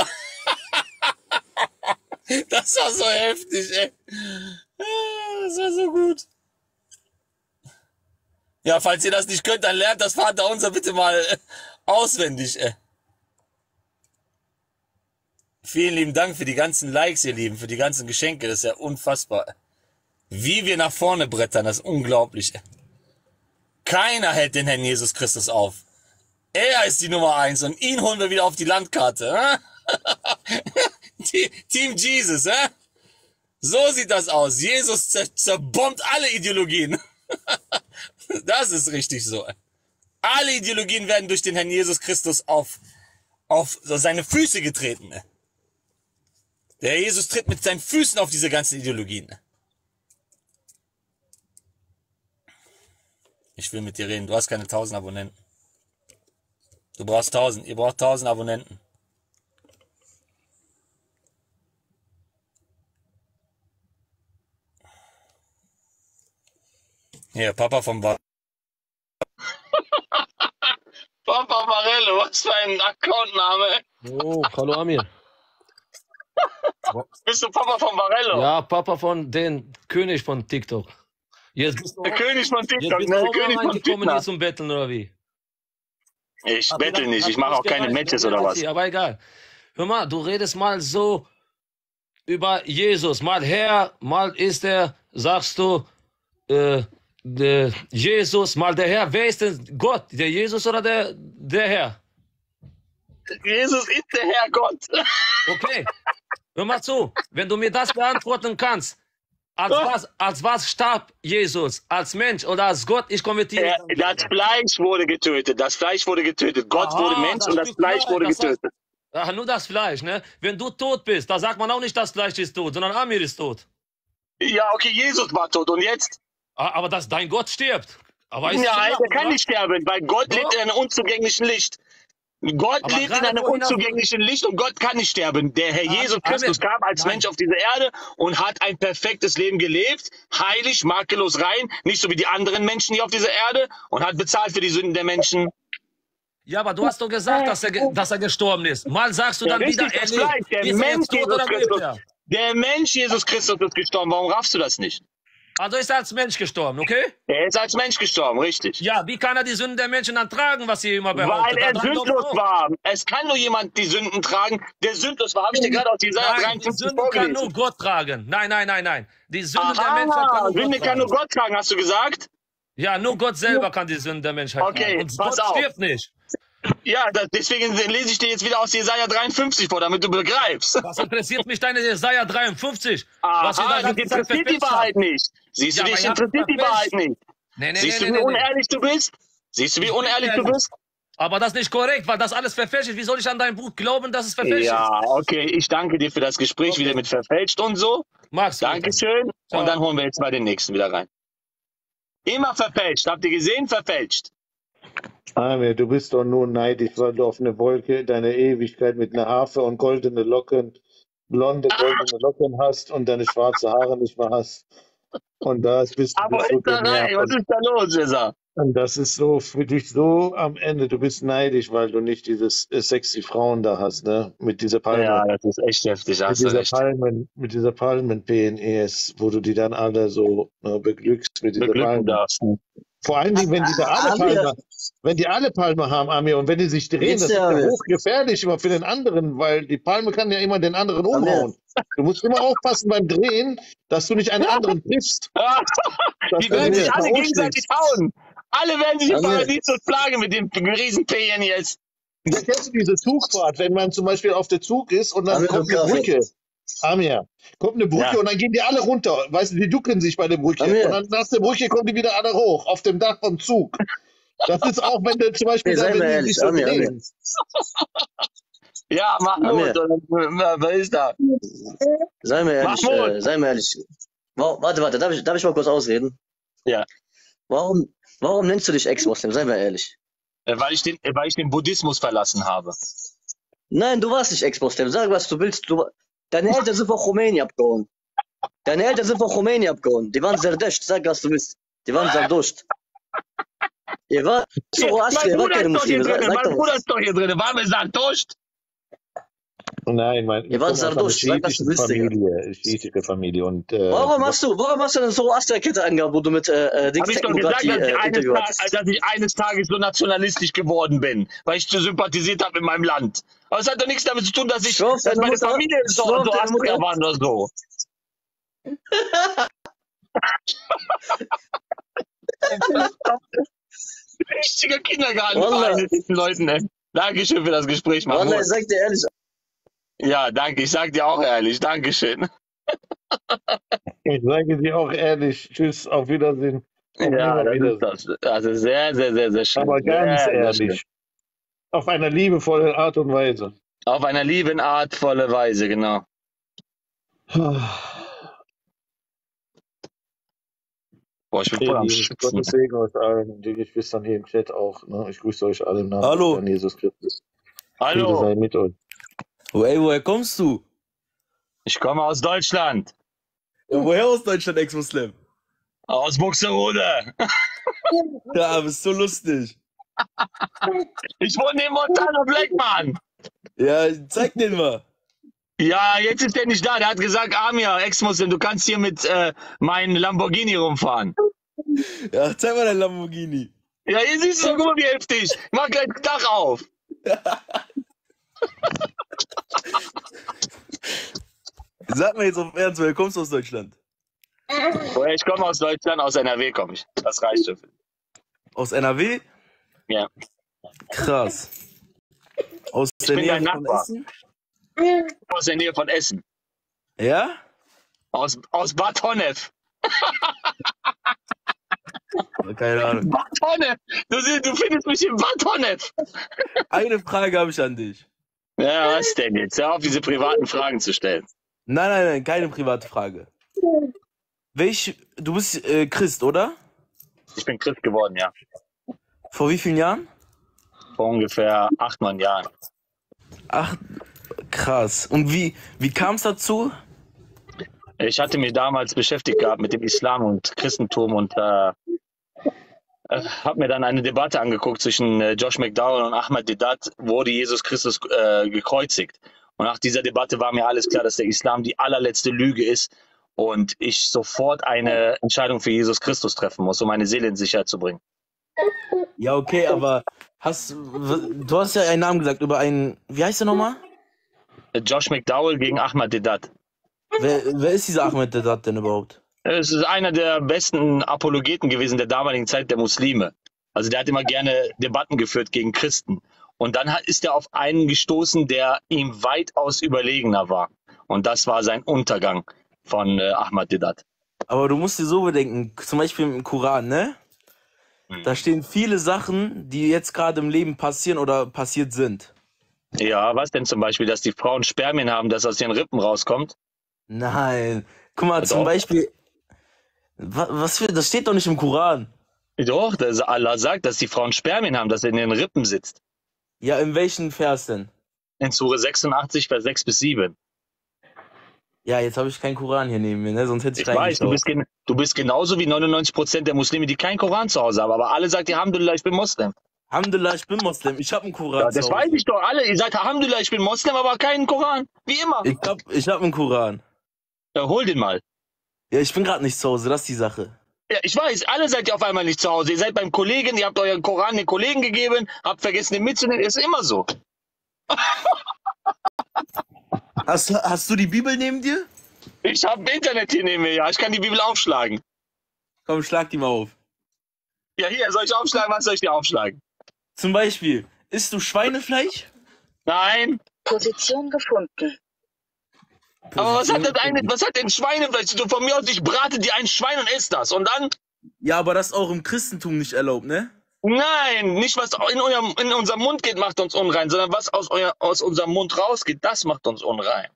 Das war so heftig, ey. Das war so gut. Ja, falls ihr das nicht könnt, dann lernt das Vaterunser bitte mal auswendig, ey. Vielen lieben Dank für die ganzen Likes, ihr Lieben, für die ganzen Geschenke. Das ist ja unfassbar. Wie wir nach vorne brettern, das ist unglaublich. Keiner hält den Herrn Jesus Christus auf. Er ist die Nummer 1 und ihn holen wir wieder auf die Landkarte. Team Jesus, so sieht das aus. Jesus zerbombt alle Ideologien. Das ist richtig so. Alle Ideologien werden durch den Herrn Jesus Christus auf seine Füße getreten. Der Herr Jesus tritt mit seinen Füßen auf diese ganzen Ideologien. Ich will mit dir reden. Du hast keine 1000 Abonnenten. Du brauchst 1000. Ihr braucht 1000 Abonnenten. Hier, Papa vom Papa Marello, was für ein Accountname. Oh, hallo Amir. Bist du Papa von Varello? Ja, Papa von den König von TikTok. Jetzt bist du der König von TikTok, jetzt bist ne? du Der König von gekommen hier zum Betteln oder wie? Ich bettel nicht, ich mache auch keine Matches oder was. Aber egal. Hör mal, du redest mal so über Jesus. Mal Herr, mal ist er, sagst du, Jesus, mal der Herr. Wer ist denn Gott? Der Jesus oder der Herr? Jesus ist der Herr Gott. Okay. Hör mal zu, wenn du mir das beantworten kannst, als was starb Jesus? Als Mensch oder als Gott? Ich konvertiere. Das Fleisch wurde getötet. Das Fleisch wurde getötet. Gott wurde Mensch und das Fleisch wurde getötet. Ach, nur das Fleisch, ne? Wenn du tot bist, da sagt man auch nicht, das Fleisch ist tot, sondern Amir ist tot. Ja, okay, Jesus war tot und jetzt? Aber dein Gott stirbt. Aber Nein, der kann nicht sterben, weil Gott lebt in einem unzugänglichen Licht. Gott lebt in einem unzugänglichen Licht und Gott kann nicht sterben. Der Herr Jesus Christus kam als Mensch auf diese Erde und hat ein perfektes Leben gelebt, heilig, makellos rein, nicht so wie die anderen Menschen hier auf dieser Erde und hat bezahlt für die Sünden der Menschen. Ja, aber du hast doch gesagt, dass er gestorben ist. Mal sagst du dann wieder, er lebt. Der Mensch Jesus Christus. Der Mensch Jesus Christus ist gestorben. Warum raffst du das nicht? Also ist er als Mensch gestorben, okay? Er ist als Mensch gestorben, richtig. Ja, wie kann er die Sünden der Menschen dann tragen, was ihr immer behauptet? Weil er sündlos war. Es kann nur jemand die Sünden tragen, der sündlos war. Habe ich dir gerade aus Jesaja 53 vorgelesen. Die Sünden kann nur Gott tragen. Nein. Die Sünden der Menschen kann nur Sünde kann nur Gott tragen, hast du gesagt? Ja, nur Gott selber kann die Sünden der Menschheit tragen. Okay, und pass Gott auf. stirbt nicht. Ja, deswegen lese ich dir jetzt wieder aus Jesaja 53 vor, damit du begreifst. Was interessiert mich deine Jesaja 53? Aha, das interessiert die Wahrheit nicht. Siehst du, dich interessiert die Wahrheit nicht. Siehst du, wie unehrlich du bist? Siehst du, wie unehrlich du bist? Aber das ist nicht korrekt, weil das alles verfälscht ist. Wie soll ich an dein Buch glauben, dass es verfälscht ist? Ja, okay, ich danke dir für das Gespräch wieder mit verfälscht und so. Magst du? Dankeschön. Und dann holen wir jetzt mal den nächsten wieder rein. Immer verfälscht. Habt ihr gesehen? Verfälscht. Amir, du bist doch nur neidisch, weil du auf eine Wolke deine Ewigkeit mit einer Harfe und goldene Locken, blonde goldene Locken hast und deine schwarze Haare nicht mehr hast. Und da bist du. Aber ist da rein? Was ist da los, Cesar? Und das ist so für dich so am Ende. Du bist neidisch, weil du nicht dieses sexy Frauen da hast, ne? Mit dieser Palme. Ja, das ist echt heftig. Mit dieser Palmen-PNEs, wo du die dann alle so beglückst mit dieser Palme. Vor allen Dingen, wenn die alle Palme haben, Amir, und wenn die sich drehen, das ist ja hochgefährlich immer für den anderen, weil die Palme kann ja immer den anderen umhauen. Du musst immer aufpassen beim Drehen, dass du nicht einen anderen triffst. Die werden sich alle gegenseitig hauen. Alle werden sich im Paradies plagen mit dem riesen PNEs. Da kennst du diese Zugfahrt, wenn man zum Beispiel auf der Zug ist und dann kommt eine Brücke. Amir, kommt eine Brücke und dann gehen die alle runter. Weißt du, die ducken sich bei der Brücke. Und dann nach der Brücke kommen die wieder alle hoch, auf dem Dach vom Zug. Das ist auch, wenn du zum Beispiel... Ja, Mahmoud, was ist da? Sei mir ehrlich. Warte, darf ich mal kurz ausreden? Ja. Warum nennst du dich Ex-Moslem? Sei mir ehrlich. Weil ich den Buddhismus verlassen habe. Nein, du warst nicht Ex-Moslem. Sag, was du willst. Deine Eltern sind von Khomeini abgehauen. Die waren Zerdesht. Sag, was du willst. Die waren Zardosht. Ihr wart Zoroaster, ihr wart keine Muslime. Mein Bruder ist doch hier drin. Waren wir Zardosht? Nein, ihr wart Zardosht. Sag, was du willst, schiitische Familie. Und, warum hast du eine Zoroaster-Kette angehabt, wo du mit Hab ich doch gesagt, dass ich eines Tages so nationalistisch geworden bin, weil ich zu sympathisiert habe in meinem Land. Aber es hat doch nichts damit zu tun, dass meine Familie so Zoroaster waren oder so. Richtiger Kindergarten mit diesen Leuten, ey. Dankeschön für das Gespräch, Mann. Ich sag dir ehrlich. Ja, danke. Ich sag dir auch ehrlich. Dankeschön. Ich sage dir auch ehrlich. Tschüss, auf Wiedersehen. Ja, das ist das. Also sehr, sehr, sehr, sehr schön. Aber ganz ehrlich. Auf einer liebevollen Art und Weise. Auf einer lieben, artvolle Weise, genau. Boah, ich bin voll am Schwitzen. Gottes Segen euch allen und die Geschwistern hier im Chat auch. Ne? Ich grüße euch alle im Namen von Jesus Christus. Hallo. Friede sei mit euch. Woher kommst du? Ich komme aus Deutschland. Ja, woher aus Deutschland, Ex-Muslim? Aus Buxtehude. Ja, bist so lustig. Ich wohne neben Montana Blackman. Ja, zeig den mal. Ja, jetzt ist der nicht da. Der hat gesagt, Amir, Ex-Muslim, du kannst hier mit meinem Lamborghini rumfahren. Ja, zeig mal dein Lamborghini. Ja, hier siehst du, guck mal, wie heftig. Ich mach gleich das Dach auf. Sag mal jetzt auf Ernst, woher kommst du aus Deutschland? Woher ich komme aus Deutschland, aus NRW komme ich. Das reicht schon. Aus NRW? Ja. Krass. Aus Ich der bin Nähe dein von Nachbar. Essen? Aus der Nähe von Essen. Ja? Aus Bad Honnef. Keine Ahnung. Bad Honnef. Du findest mich in Bad Honnef. Eine Frage habe ich an dich. Ja, was denn jetzt? Hör auf, diese privaten Fragen zu stellen. Nein, keine private Frage. Du bist Christ, oder? Ich bin Christ geworden, ja. Vor wie vielen Jahren? Vor ungefähr 8, 9 Jahren. Ach, krass. Und wie kam es dazu? Ich hatte mich damals beschäftigt gehabt mit dem Islam und Christentum und habe mir dann eine Debatte angeguckt zwischen Josh McDowell und Ahmad Deedat, wurde Jesus Christus gekreuzigt. Und nach dieser Debatte war mir alles klar, dass der Islam die allerletzte Lüge ist und ich sofort eine Entscheidung für Jesus Christus treffen muss, um meine Seele in Sicherheit zu bringen. Ja, okay, aber du hast ja einen Namen gesagt über einen, wie heißt der nochmal? Josh McDowell gegen Ahmad Deedat. Wer ist dieser Ahmad Deedat denn überhaupt? Es ist einer der besten Apologeten gewesen der damaligen Zeit der Muslime. Also der hat immer gerne Debatten geführt gegen Christen. Und dann ist er auf einen gestoßen, der ihm weitaus überlegener war. Und das war sein Untergang von Ahmad Deedat. Aber du musst dir so bedenken, zum Beispiel im Koran, ne? Da stehen viele Sachen, die jetzt gerade im Leben passieren oder passiert sind. Ja, was denn zum Beispiel, dass die Frauen Spermien haben, das aus ihren Rippen rauskommt? Nein. Guck mal, zum Beispiel, das steht doch nicht im Koran. Doch, Allah sagt, dass die Frauen Spermien haben, das in den Rippen sitzt. Ja, in welchem Vers denn? In Sure 86, Vers 6 bis 7. Ja, jetzt habe ich keinen Koran hier neben mir, ne? Sonst hätte ich reingeschaut. Ich weiß, du bist genauso wie 99% der Muslime, die keinen Koran zu Hause haben. Aber alle sagt, Alhamdulillah, ich bin Moslem. Alhamdulillah, ich bin Moslem. Ich habe einen Koran. Ja, das weiß ich doch alle. Ihr sagt, Alhamdulillah, ich bin Moslem, aber keinen Koran. Wie immer. Ich hab einen Koran. Ja, hol den mal. Ja, ich bin gerade nicht zu Hause, das ist die Sache. Ja, ich weiß, alle seid ihr auf einmal nicht zu Hause. Ihr seid beim Kollegen, ihr habt euren Koran den Kollegen gegeben, habt vergessen, den mitzunehmen. Ist immer so. Hast du die Bibel neben dir? Ich habe Internet hier neben mir, ja. Ich kann die Bibel aufschlagen. Komm, schlag die mal auf. Ja, hier, soll ich aufschlagen? Was soll ich dir aufschlagen? Zum Beispiel, isst du Schweinefleisch? Nein. Position gefunden. Aber was hat denn Schweinefleisch? Du von mir aus, ich brate dir ein Schwein und esse das. Und dann? Ja, aber das ist auch im Christentum nicht erlaubt, ne? Nein, nicht was in unserem Mund geht, macht uns unrein, sondern was aus unserem Mund rausgeht, das macht uns unrein.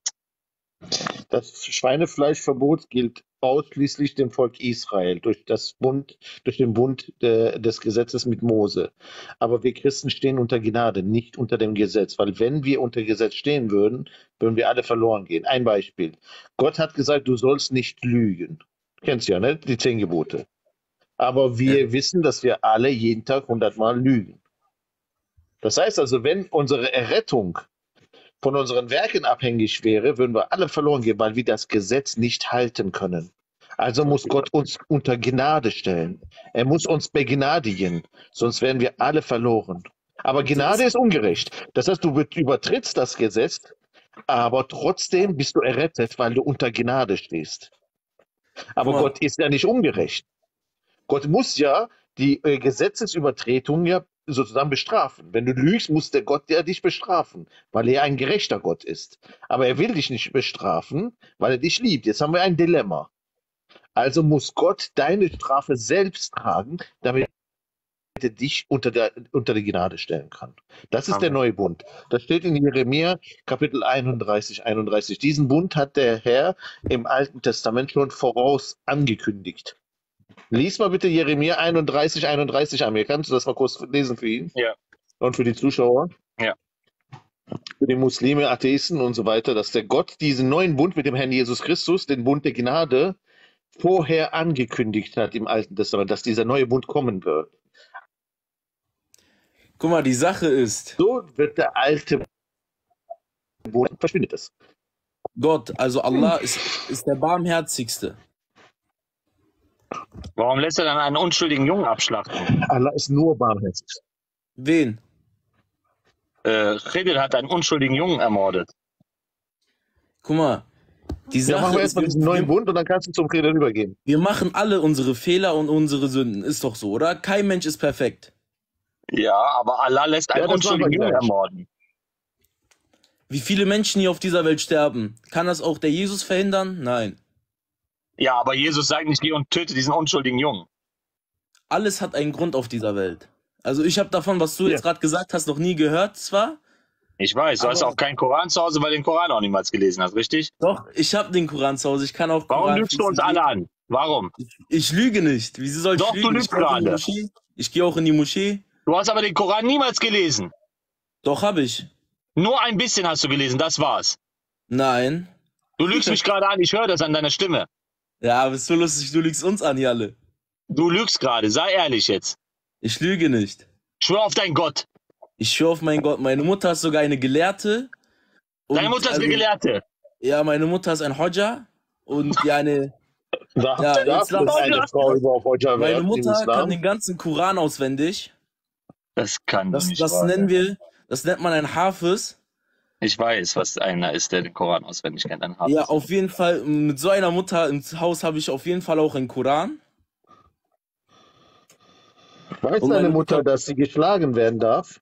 Das Schweinefleischverbot gilt ausschließlich dem Volk Israel durch den Bund des Gesetzes mit Mose. Aber wir Christen stehen unter Gnade, nicht unter dem Gesetz, weil wenn wir unter Gesetz stehen würden, würden wir alle verloren gehen. Ein Beispiel. Gott hat gesagt, du sollst nicht lügen. Kennst ja, ne? Die 10 Gebote. Aber wir wissen, dass wir alle jeden Tag 100-mal lügen. Das heißt also, wenn unsere Errettung von unseren Werken abhängig wäre, würden wir alle verloren gehen, weil wir das Gesetz nicht halten können. Also muss Gott uns unter Gnade stellen. Er muss uns begnadigen, sonst wären wir alle verloren. Aber Gnade ist ungerecht. Das heißt, du übertrittst das Gesetz, aber trotzdem bist du errettet, weil du unter Gnade stehst. Aber Gott ist ja nicht ungerecht. Gott muss ja die Gesetzesübertretung ja sozusagen bestrafen. Wenn du lügst, muss der Gott dich bestrafen, weil er ein gerechter Gott ist. Aber er will dich nicht bestrafen, weil er dich liebt. Jetzt haben wir ein Dilemma. Also muss Gott deine Strafe selbst tragen, damit er dich unter die Gnade stellen kann. Das ist der neue Bund. Das steht in Jeremia Kapitel 31. Diesen Bund hat der Herr im Alten Testament schon voraus angekündigt. Lies mal bitte Jeremia 31 an mir. Kannst du das mal kurz lesen für ihn? Ja. Und für die Zuschauer? Ja. Für die Muslime, Atheisten und so weiter, dass der Gott diesen neuen Bund mit dem Herrn Jesus Christus, den Bund der Gnade, vorher angekündigt hat im Alten Testament, dass dieser neue Bund kommen wird. Guck mal, die Sache ist... So wird der alte Bund, verschwindet es. Gott, also Allah ist der Barmherzigste. Warum lässt er dann einen unschuldigen Jungen abschlachten? Allah ist nur barmherzig. Wen? Khidr hat einen unschuldigen Jungen ermordet. Guck mal, die Sache machen wir erstmal diesen neuen Bund und dann kannst du zum Khidr übergehen. Wir machen alle unsere Fehler und unsere Sünden, ist doch so, oder? Kein Mensch ist perfekt. Ja, aber Allah lässt einen unschuldigen Jungen ermorden. Wie viele Menschen hier auf dieser Welt sterben? Kann das auch der Jesus verhindern? Nein. Ja, aber Jesus sagt nicht, geh und töte diesen unschuldigen Jungen. Alles hat einen Grund auf dieser Welt. Also ich habe davon, was du jetzt gerade gesagt hast, noch nie gehört zwar. Ich weiß, du hast auch keinen Koran zu Hause, weil du den Koran auch niemals gelesen hast, richtig? Doch, ich habe den Koran zu Hause. Ich kann auch Warum Koran lügst du uns alle an? Warum? Ich lüge nicht. Wieso soll ich Doch, lügen? du lügst gerade. Ich gehe auch in die Moschee. Du hast aber den Koran niemals gelesen. Doch, habe ich. Nur ein bisschen hast du gelesen, das war's. Nein. Du lügst mich gerade an, ich höre das an deiner Stimme. Ja, aber ist so lustig, du lügst uns an, hier alle. Du lügst gerade, sei ehrlich jetzt. Ich lüge nicht. Schwör auf deinen Gott. Ich schwöre auf meinen Gott. Meine Mutter ist sogar eine Gelehrte. Deine Mutter ist eine Gelehrte? Ja, meine Mutter ist ein Hodja. Und die eine... Darf eine Frau überhaupt Hodja werden? Meine Mutter kann den ganzen Koran auswendig. Das kann das, nicht das wahr sein. Das nennt man ein Hafiz. Ich weiß, was einer ist, der den Koran auswendig kennt. Ein Hafiz. Ja, auf jeden Fall. Mit so einer Mutter im Haus habe ich auf jeden Fall auch einen Koran. Weiß deine Mutter, dass sie geschlagen werden darf?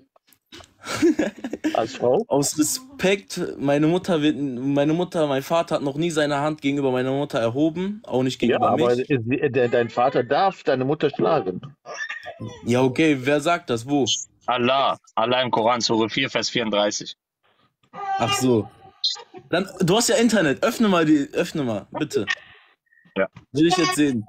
Als Frau? Aus Respekt, mein Vater hat noch nie seine Hand gegenüber meiner Mutter erhoben, auch nicht gegenüber mich. Aber dein Vater darf deine Mutter schlagen. Ja, okay, wer sagt das? Wo? Allah im Koran, Sure 4, Vers 34. Ach so. Dann, du hast ja Internet, öffne mal, bitte. Ja. Will ich jetzt sehen.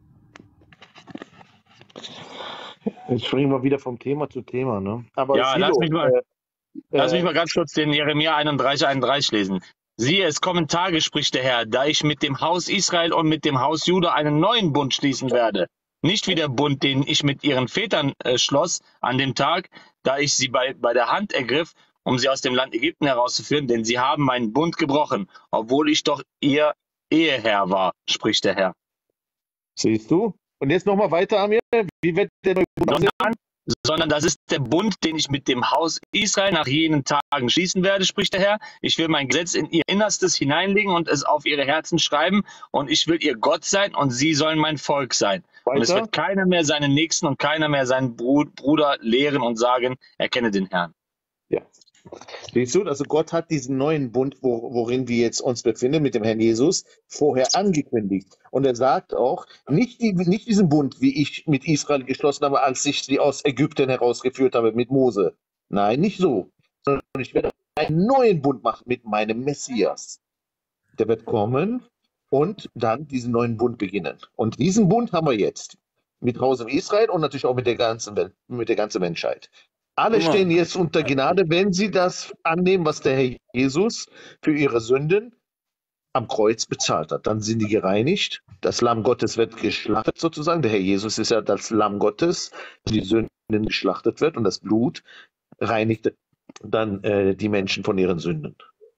Jetzt springen wir wieder vom Thema zu Thema, ne? Aber ja, lass mich mal ganz kurz den Jeremia 31,31 lesen. Siehe, es kommen Tage, spricht der Herr, da ich mit dem Haus Israel und mit dem Haus Juda einen neuen Bund schließen werde. Nicht wie der Bund, den ich mit ihren Vätern schloss an dem Tag, da ich sie bei der Hand ergriff, um sie aus dem Land Ägypten herauszuführen, denn sie haben meinen Bund gebrochen, obwohl ich doch ihr Eheherr war, spricht der Herr. Siehst du? Und jetzt nochmal weiter, Amir. Wie wird der neue Bund aussehen? Sondern das ist der Bund, den ich mit dem Haus Israel nach jenen Tagen schließen werde, spricht der Herr. Ich will mein Gesetz in ihr Innerstes hineinlegen und es auf ihre Herzen schreiben. Und ich will ihr Gott sein und sie sollen mein Volk sein. Weiter? Und es wird keiner mehr seinen Nächsten und keiner mehr seinen Bruder lehren und sagen, erkenne den Herrn. Ja. Siehst du, also Gott hat diesen neuen Bund, worin wir jetzt uns befinden, mit dem Herrn Jesus, vorher angekündigt. Und er sagt auch, nicht diesen Bund, wie ich mit Israel geschlossen habe, als ich sie aus Ägypten herausgeführt habe mit Mose. Nein, nicht so. Sondern ich werde einen neuen Bund machen mit meinem Messias. Der wird kommen und dann diesen neuen Bund beginnen. Und diesen Bund haben wir jetzt. Mit Haus Israel und natürlich auch mit der ganzen Welt, mit der ganzen Menschheit. Alle stehen jetzt unter Gnade, wenn sie das annehmen, was der Herr Jesus für ihre Sünden am Kreuz bezahlt hat. Dann sind die gereinigt. Das Lamm Gottes wird geschlachtet sozusagen. Der Herr Jesus ist ja das Lamm Gottes, die Sünden geschlachtet wird und das Blut reinigt dann die Menschen von ihren Sünden.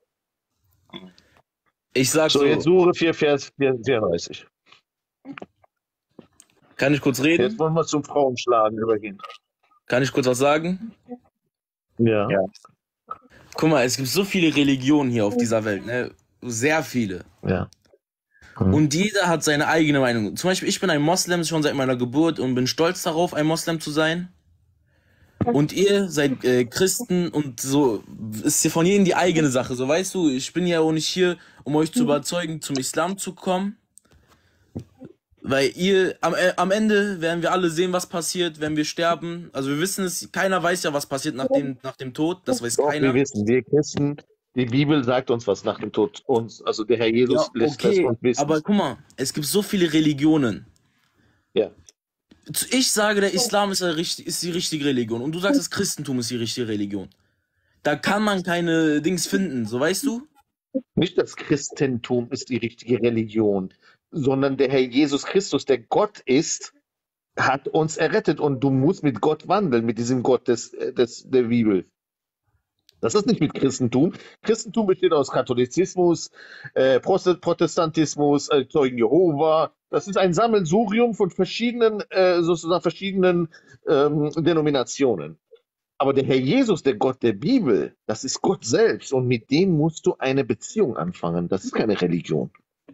Ich sag so. Jetzt Sure 4, Vers 34. Kann ich kurz reden? Jetzt wollen wir zum Frauenschlagen übergehen. Kann ich kurz was sagen? Ja. Guck mal, es gibt so viele Religionen hier auf dieser Welt, ne? Sehr viele. Ja. Und jeder hat seine eigene Meinung. Zum Beispiel, ich bin ein Moslem schon seit meiner Geburt und bin stolz darauf, ein Moslem zu sein. Und ihr seid Christen und so ist hier von jedem die eigene Sache. So, weißt du, ich bin ja auch nicht hier, um euch zu überzeugen, zum Islam zu kommen. Weil ihr, am Ende werden wir alle sehen, was passiert, wenn wir sterben. Also wir wissen es, keiner weiß ja, was passiert nach dem Tod. Das weiß keiner. Wir wissen, wir Christen, die Bibel sagt uns was nach dem Tod. Also der Herr Jesus lässt das uns wissen. Aber guck mal, es gibt so viele Religionen. Ja. Ich sage, der Islam ist die richtige Religion. Und du sagst, das Christentum ist die richtige Religion. Da kann man keine Dings finden, so weißt du? Nicht das Christentum ist die richtige Religion, sondern der Herr Jesus Christus, der Gott ist, hat uns errettet und du musst mit Gott wandeln, mit diesem Gott der Bibel. Das ist nicht mit Christentum. Christentum besteht aus Katholizismus, Protestantismus, Zeugen Jehova. Das ist ein Sammelsurium von verschiedenen Denominationen. Aber der Herr Jesus, der Gott der Bibel, das ist Gott selbst und mit dem musst du eine Beziehung anfangen. Das ist keine Religion.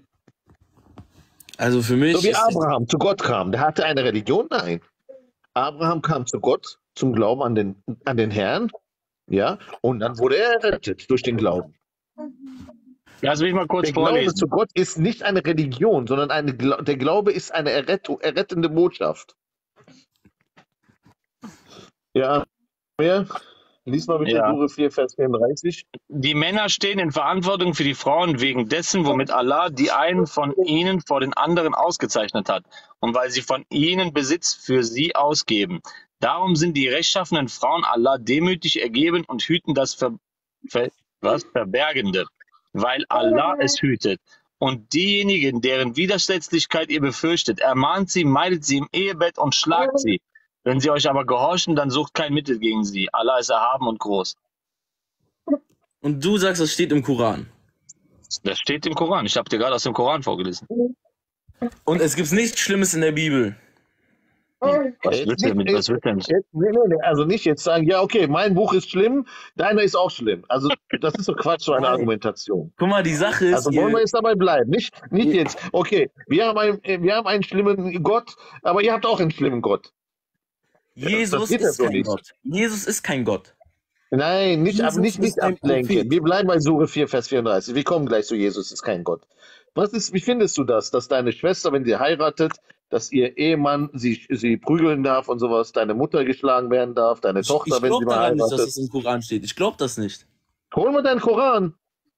Also für mich. So wie Abraham zu Gott kam. Der hatte eine Religion? Nein. Abraham kam zu Gott, zum Glauben an den Herrn. Ja, und dann wurde er errettet durch den Glauben. Lass mich mal kurz vorlesen. Der Glaube zu Gott ist nicht eine Religion, sondern der Glaube ist eine errettende Botschaft. Ja, mehr? Lies mal bitte Sure 4, Vers 34. Die Männer stehen in Verantwortung für die Frauen wegen dessen, womit Allah die einen von ihnen vor den anderen ausgezeichnet hat und weil sie von ihnen Besitz für sie ausgeben. Darum sind die rechtschaffenen Frauen Allah demütig ergeben und hüten das Verbergende, weil Allah es hütet. Und diejenigen, deren Widersetzlichkeit ihr befürchtet, ermahnt sie, meidet sie im Ehebett und schlagt sie. Wenn sie euch aber gehorchen, dann sucht kein Mittel gegen sie. Allah ist erhaben und groß. Und du sagst, das steht im Koran. Das steht im Koran. Ich habe dir gerade aus dem Koran vorgelesen. Und es gibt nichts Schlimmes in der Bibel. Was willst du damit? Was willst du denn? Nee. Also nicht jetzt sagen, ja, okay, mein Buch ist schlimm, deiner ist auch schlimm. Also das ist doch Quatsch, so eine Argumentation. Guck mal, die Sache ist... Also wollen wir jetzt dabei bleiben. Nicht jetzt, okay, wir haben einen schlimmen Gott, aber ihr habt auch einen schlimmen Gott. Jesus ist kein Gott. Jesus ist kein Gott. Nein, nicht ablenken. Wir bleiben bei Sure 4, Vers 34. Wir kommen gleich zu Jesus ist kein Gott. Wie findest du das, dass deine Schwester, wenn sie heiratet, dass ihr Ehemann sie prügeln darf und sowas, deine Mutter geschlagen werden darf, deine Tochter, wenn sie mal heiratet? Ich glaube nicht, dass das im Koran steht. Ich glaube das nicht. Hol mal deinen Koran.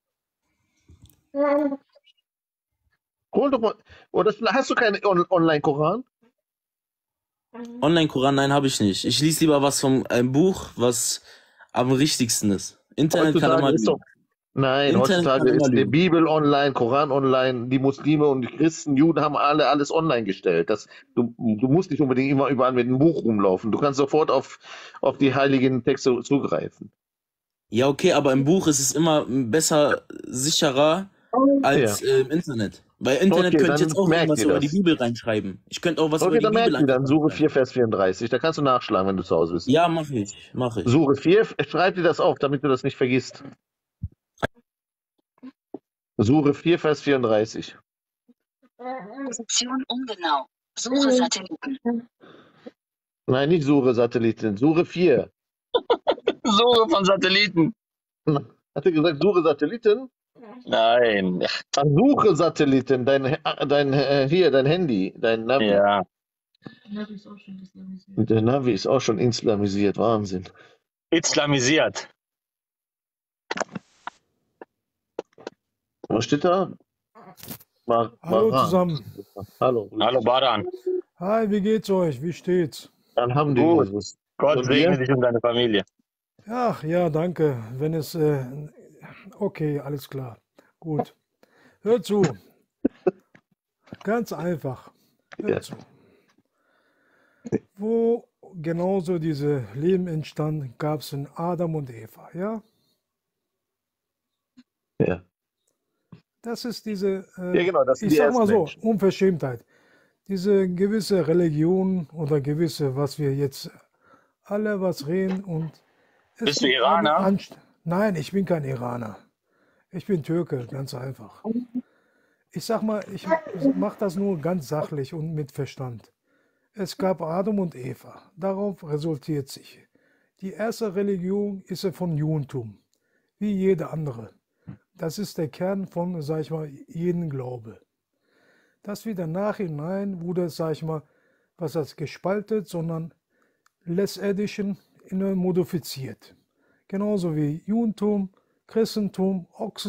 Hol doch mal. Oder hast du keinen Online-Koran? Online-Koran, nein, habe ich nicht. Ich lese lieber was vom einem Buch, was am richtigsten ist. Internet kann immer heutzutage ist die Bibel online, Koran online, die Muslime und die Christen, Juden haben alles online gestellt. Du musst nicht unbedingt immer überall mit einem Buch rumlaufen. Du kannst sofort auf die heiligen Texte zugreifen. Ja, okay, aber im Buch ist es immer besser, sicherer als im Internet. Weil Internet könnte ich jetzt auch irgendwas über die Bibel reinschreiben. Ich könnte auch was über die Bibel reinschreiben. Dann Sure 4, Vers 34. Da kannst du nachschlagen, wenn du zu Hause bist. Ja, mach ich. Sure 4, schreib dir das auf, damit du das nicht vergisst. Sure 4, Vers 34. Position ungenau. Suche Satelliten. Nein, nicht Sure Satelliten. Sure 4. Suche von Satelliten. Hat er gesagt Suche Satelliten? Nein. Suche Satelliten, dein Handy, dein Navi. Ja. Der Navi ist auch schon islamisiert, Wahnsinn. Islamisiert. Was steht da? Hallo zusammen. Hallo Baran. Hi, wie geht's euch? Wie steht's? Alhamdulillah. Gott segne dich und deine Familie. Ach ja, danke. Wenn es okay, alles klar. Gut. Hör zu. Ganz einfach. Hör zu. Wo genauso diese Leben entstand, gab es in Adam und Eva, ja? Ja. Das ist diese, das ich sag mal so, Unverschämtheit. Diese gewisse Religion oder gewisse, was wir jetzt alle was reden und... Bist du Iraner? Nein, ich bin kein Iraner. Ich bin Türke, ganz einfach. Ich sag mal, ich mache das nur ganz sachlich und mit Verstand. Es gab Adam und Eva. Darauf resultiert sich. Die erste Religion ist ja von Judentum, wie jede andere. Das ist der Kern von, sag ich mal, jedem Glaube. Das wieder nachhinein wurde, sag ich mal, was heißt gespaltet, sondern letztendlich modifiziert. Genauso wie Judentum, Christentum,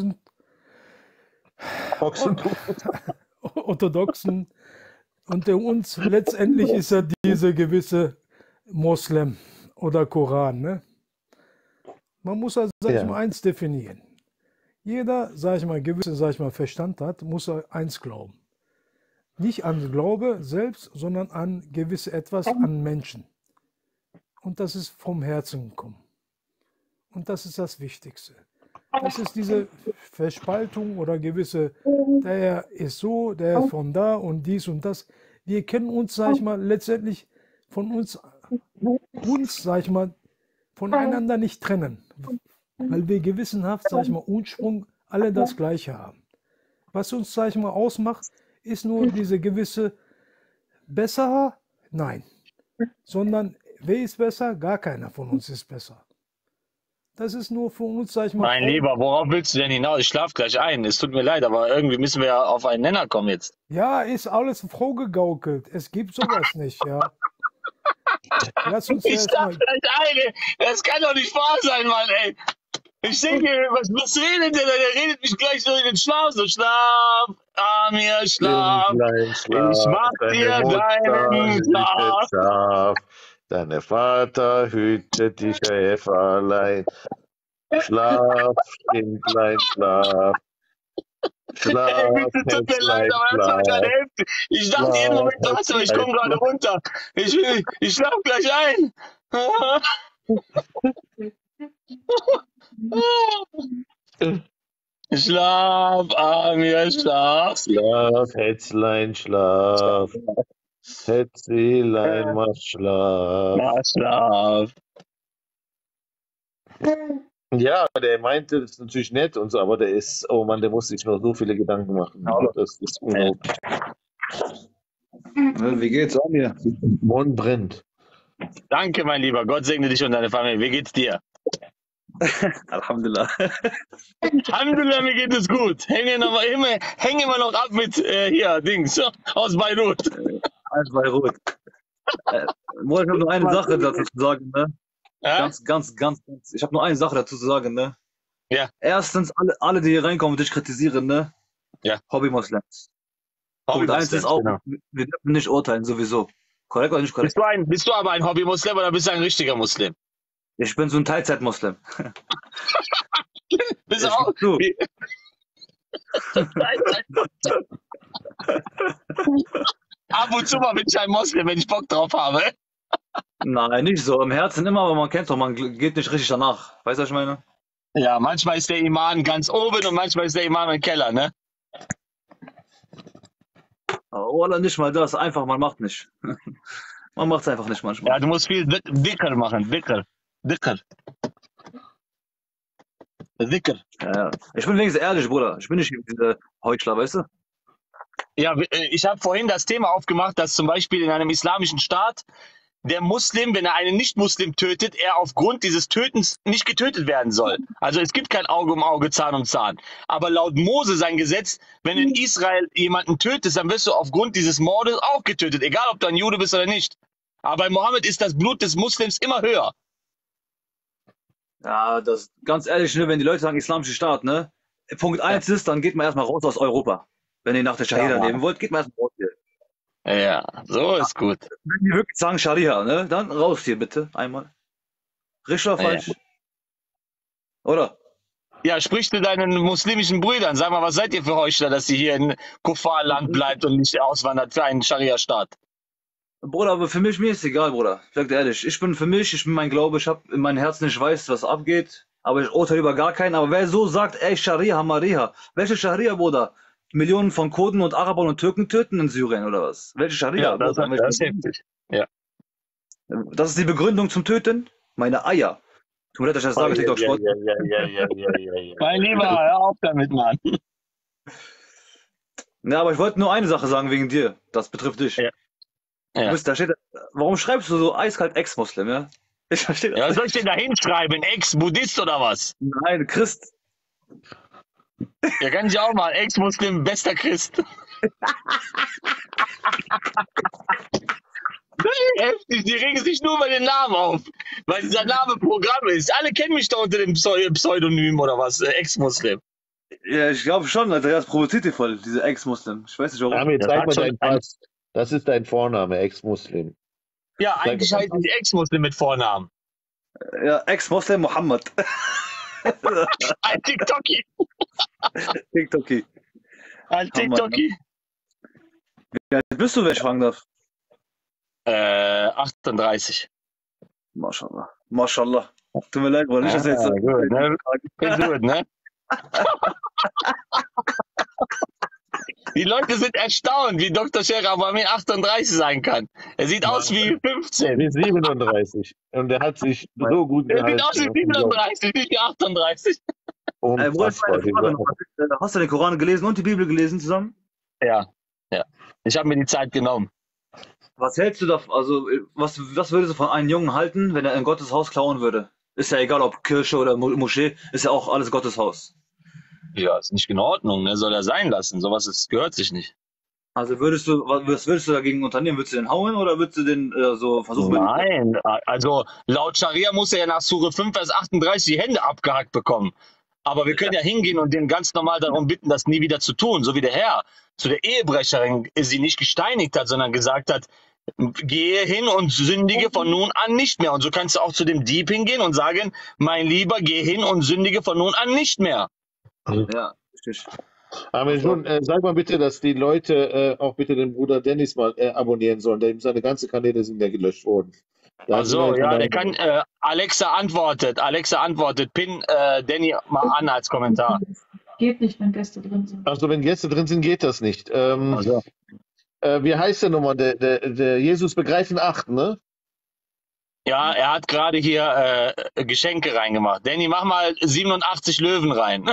Orthodoxen. Unter uns letztendlich ist ja diese gewisse Moslem oder Koran. Ne? Man muss also, sag ich mal, eins definieren. Jeder, sag ich mal, gewisse, sag ich mal, Verstand hat, muss eins glauben. Nicht an Glaube selbst, sondern an gewisse etwas, an Menschen. Und das ist vom Herzen gekommen. Und das ist das Wichtigste. Das ist diese Verspaltung oder gewisse, der ist so, der ist von da und dies und das. Wir können uns, sag ich mal, letztendlich von uns, sag ich mal, voneinander nicht trennen. Weil wir gewissenhaft, sag ich mal, Ursprung alle das Gleiche haben. Was uns, sag ich mal, ausmacht, ist nur diese gewisse besser, nein. Sondern wer ist besser? Gar keiner von uns ist besser. Das ist nur für uns, sag ich mal. Mein Lieber, worauf willst du denn hinaus? Ich schlafe gleich ein. Es tut mir leid, aber irgendwie müssen wir ja auf einen Nenner kommen jetzt. Ja, ist alles vorgegaukelt. Es gibt sowas nicht, ja. Lass uns Ich schlaf gleich ein. Das kann doch nicht wahr sein, Mann, ey. Ich denke, was redet der? Der redet mich gleich so in den Schlaf. So, Schlaf, Amir, Schlaf. Ich mach dir deinen Schlaf. Deine Vater hütet dich, Schäferlein. Schlaf, Kindlein, schlaf. Schlaf, Ey, bitte, tut mir leid, aber das war gerade heftig. Ich dachte jeden Moment, warte mal, ich komme gerade runter. Ich schlaf gleich ein. Schlaf, Amir, schlaf. Schlaf, Hetzlein, schlaf. Hetzilein, mach schlaf. Mach schlaf. Ja, der meinte, das ist natürlich nett und so, aber der ist, oh Mann, der muss sich noch so viele Gedanken machen. Das ist unglaublich. Wie geht's an dir? Mond brennt. Danke, mein Lieber. Gott segne dich und deine Familie. Wie geht's dir? Alhamdulillah. Alhamdulillah, mir geht es gut. Hänge immer noch ab mit hier, Dings, aus Beirut. Aus Beirut. Ich habe nur eine Sache dazu zu sagen, ne? Ja? Ganz. Ich habe nur eine Sache dazu zu sagen, ne? Ja. Erstens, alle, die hier reinkommen und dich kritisieren, ne? Ja. Hobby-Moslems. Punkt 1 ist auch, genau. Wir dürfen nicht urteilen, sowieso. Korrekt oder nicht korrekt? Bist du aber ein Hobby-Muslim oder bist du ein richtiger Muslim? Ich bin so ein Teilzeit-Muslim. Bist du auch? Du. Ab und zu mal bin ich ein Muslim, wenn ich Bock drauf habe. Nein, nicht so. Im Herzen immer, aber man kennt doch, man geht nicht richtig danach. Weißt du, was ich meine? Ja, manchmal ist der Iman ganz oben und manchmal ist der Iman im Keller, ne? Oder nicht mal das. Einfach, man macht nicht. Man macht es einfach nicht manchmal. Ja, du musst viel dicker machen. Dicker. Ja. Ich bin wenigstens ehrlich, Bruder. Ich bin nicht dieser Heuchler, weißt du? Ja, ich habe vorhin das Thema aufgemacht, dass zum Beispiel in einem islamischen Staat der Muslim, wenn er einen Nicht-Muslim tötet, er aufgrund dieses Tötens nicht getötet werden soll. Also es gibt kein Auge um Auge, Zahn um Zahn. Aber laut Mose sein Gesetz, wenn in Israel jemanden tötest, dann wirst du aufgrund dieses Mordes auch getötet, egal ob du ein Jude bist oder nicht. Aber bei Mohammed ist das Blut des Muslims immer höher. Ja, das ganz ehrlich, ne, wenn die Leute sagen islamischer Staat, ne? Punkt 1 ist, dann geht man erstmal raus aus Europa. Wenn ihr nach der Scharia leben wollt, geht man erstmal raus hier. Ja, so ist gut. Wenn die wirklich sagen Scharia, ne, dann raus hier bitte, einmal. Richtig oder falsch? Ja. Oder? Ja, sprich zu deinen muslimischen Brüdern. Sag mal, was seid ihr für Heuchler, dass ihr hier in Kufarland bleibt und nicht auswandert für einen Scharia-Staat? Bruder, aber für mich, mir ist egal, Bruder. Ich sag dir ehrlich, ich bin mein Glaube, ich habe in meinem Herzen, ich weiß, was abgeht, aber ich urteile über gar keinen. Aber wer so sagt, ey, Scharia, Maria, welche Scharia, Bruder? Millionen von Kurden und Arabern und Türken töten in Syrien oder was? Welche Scharia? Ja, das ist heftig. Ja. Das ist die Begründung zum Töten? Meine Eier. Tut mir leid, dass ich das sage, TikTok Sport. Mein Lieber, hör auf damit, Mann. Ja, aber ich wollte nur eine Sache sagen wegen dir. Das betrifft dich. Ja. Ja. Da steht, warum schreibst du so eiskalt Ex-Muslim, ja? Ich verstehe das. Ja, was soll ich denn da hinschreiben? Ex-Buddhist oder was? Nein, Christ. Ja, kann ich auch mal. Ex-Muslim, bester Christ. Heftig, die regen sich nur über den Namen auf, weil dieser Name Programm ist. Alle kennen mich da unter dem Pseudonym oder was, Ex-Muslim. Ja, ich glaube schon, Alter, das provoziert dich voll, diese Ex-Muslim. Ich weiß nicht warum. Amir, zeig mal deinen Pass. Das ist dein Vorname, Ex-Muslim. Ja, eigentlich heißt ich Ex-Muslim mit Vornamen. Ja, Ex-Muslim Mohammed. Ein TikToki. TikToki. Ein TikToki. Wie alt bist du, wenn ich fragen darf? 38. Mashallah. Mashallah. Tut mir leid, Bruder. Nicht, dass jetzt gut, ne? Ist gut, ne? Die Leute sind erstaunt, wie Dr. Scheraf Amin 38 sein kann. Er sieht aus wie 15. Wie 37. Und er hat sich so gut gehalten. Er sieht aus wie 37, nicht wie 38. Hast du den Koran gelesen und die Bibel gelesen zusammen? Ja. Ich habe mir die Zeit genommen. Was hältst du davon? Also, was würdest du von einem Jungen halten, wenn er ein Gotteshaus klauen würde? Ist ja egal, ob Kirche oder Moschee, ist ja auch alles Gotteshaus. Ja, ist nicht in Ordnung, ne? Soll er sein lassen. Sowas gehört sich nicht. Also was würdest du dagegen unternehmen? Würdest du den hauen oder würdest du den so versuchen? Nein, also laut Scharia muss er ja nach Sure 5, Vers 38 die Hände abgehackt bekommen. Aber wir können ja hingehen und den ganz normal darum bitten, das nie wieder zu tun, so wie der Herr zu der Ehebrecherin sie nicht gesteinigt hat, sondern gesagt hat, gehe hin und sündige von nun an nicht mehr. Und so kannst du auch zu dem Dieb hingehen und sagen, mein Lieber, geh hin und sündige von nun an nicht mehr. Ja, richtig. Aber schon, sag mal bitte, dass die Leute auch bitte den Bruder Dennis mal abonnieren sollen. Seine ganzen Kanäle sind ja gelöscht worden. Also ja, der kann, Alexa antwortet, pin Danny mal an als Kommentar. Geht nicht, wenn Gäste drin sind. Also wenn Gäste drin sind, geht das nicht. Wie heißt der nochmal? Der Jesus begreifen 8, ne? Ja, er hat gerade hier Geschenke reingemacht. Danny, mach mal 87 Löwen rein.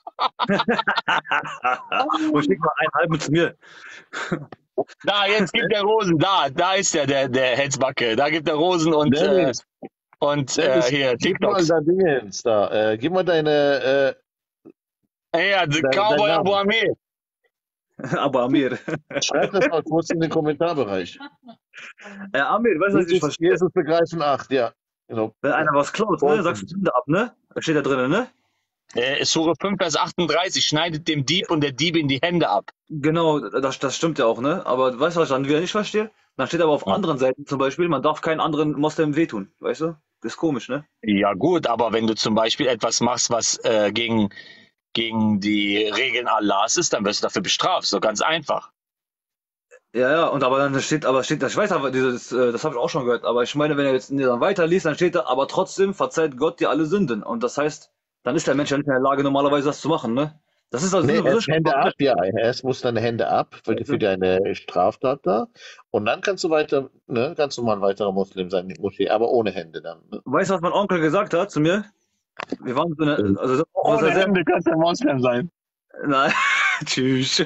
Und schick mal einen halben zu mir. Da, jetzt gibt der Rosen, da ist der Hetzbacke. Da gibt der Rosen und hier gib mal da Dingens da. Gib mal deine ja, der Cowboy Abu Amir. Abu Amir. Schreib das mal kurz in den Kommentarbereich. Amir, weißt du, was ich verstehe? Jesus begreifen 8, ja. Genau. Wenn einer was klaut, ne, sagst du Sünde ab, ne? Das steht da drin, ne? Sure 5, Vers 38, schneidet dem Dieb und der Diebin die Hände ab. Genau, das stimmt ja auch, ne? Aber weißt du, was ich dann wieder nicht verstehe? Dann steht aber auf anderen Seiten zum Beispiel, man darf keinen anderen Moslem wehtun, weißt du? Das ist komisch, ne? Ja gut, aber wenn du zum Beispiel etwas machst, was gegen die Regeln Allahs ist, dann wirst du dafür bestraft, so ganz einfach. Ja, und aber dann steht, ich weiß aber, das habe ich auch schon gehört, aber ich meine, wenn er jetzt dann weiterliest, dann steht da, aber trotzdem verzeiht Gott dir alle Sünden. Und das heißt, dann ist der Mensch ja nicht in der Lage, normalerweise das zu machen, ne? Das ist also Hände ab, ja. Erst muss deine Hände ab für deine Straftat da. Und dann kannst du weiter, ne, kannst du mal ein weiterer Muslim sein, aber ohne Hände dann. Ne? Weißt du, was mein Onkel gesagt hat zu mir? Wir waren so eine, also ohne Hände kannst du ein Moslem sein. Nein, tschüss.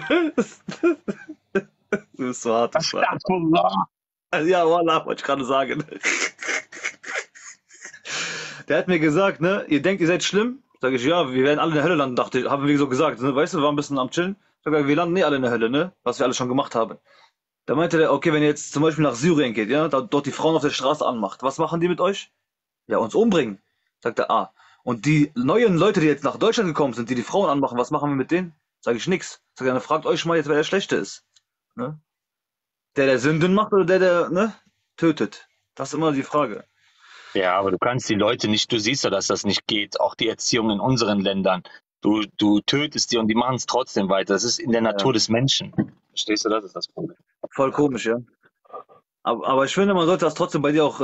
Du bist so hart. Ja, Wallah, wollte ich gerade sagen. Der hat mir gesagt, ne, ihr denkt, ihr seid schlimm? Sag ich, ja, wir werden alle in der Hölle landen, haben wir so gesagt. Ne? Weißt du, wir waren ein bisschen am Chillen. Sag ich, wir landen nicht alle in der Hölle, ne? Was wir alle schon gemacht haben. Da meinte der, okay, wenn ihr jetzt zum Beispiel nach Syrien geht, ja, dort die Frauen auf der Straße anmacht, was machen die mit euch? Ja, uns umbringen. Sagt er, und die neuen Leute, die jetzt nach Deutschland gekommen sind, die Frauen anmachen, was machen wir mit denen? Sag ich nix. Sag ich, dann fragt euch mal jetzt, wer der Schlechte ist. Ne? Der Sünden macht oder der ne, tötet? Das ist immer die Frage. Ja, aber du kannst die Leute nicht, du siehst ja, dass das nicht geht. Auch die Erziehung in unseren Ländern. Du tötest die und die machen es trotzdem weiter. Das ist in der Natur des Menschen. Verstehst du, das ist das Problem. Voll komisch, ja. Aber ich finde, man sollte das trotzdem bei dir auch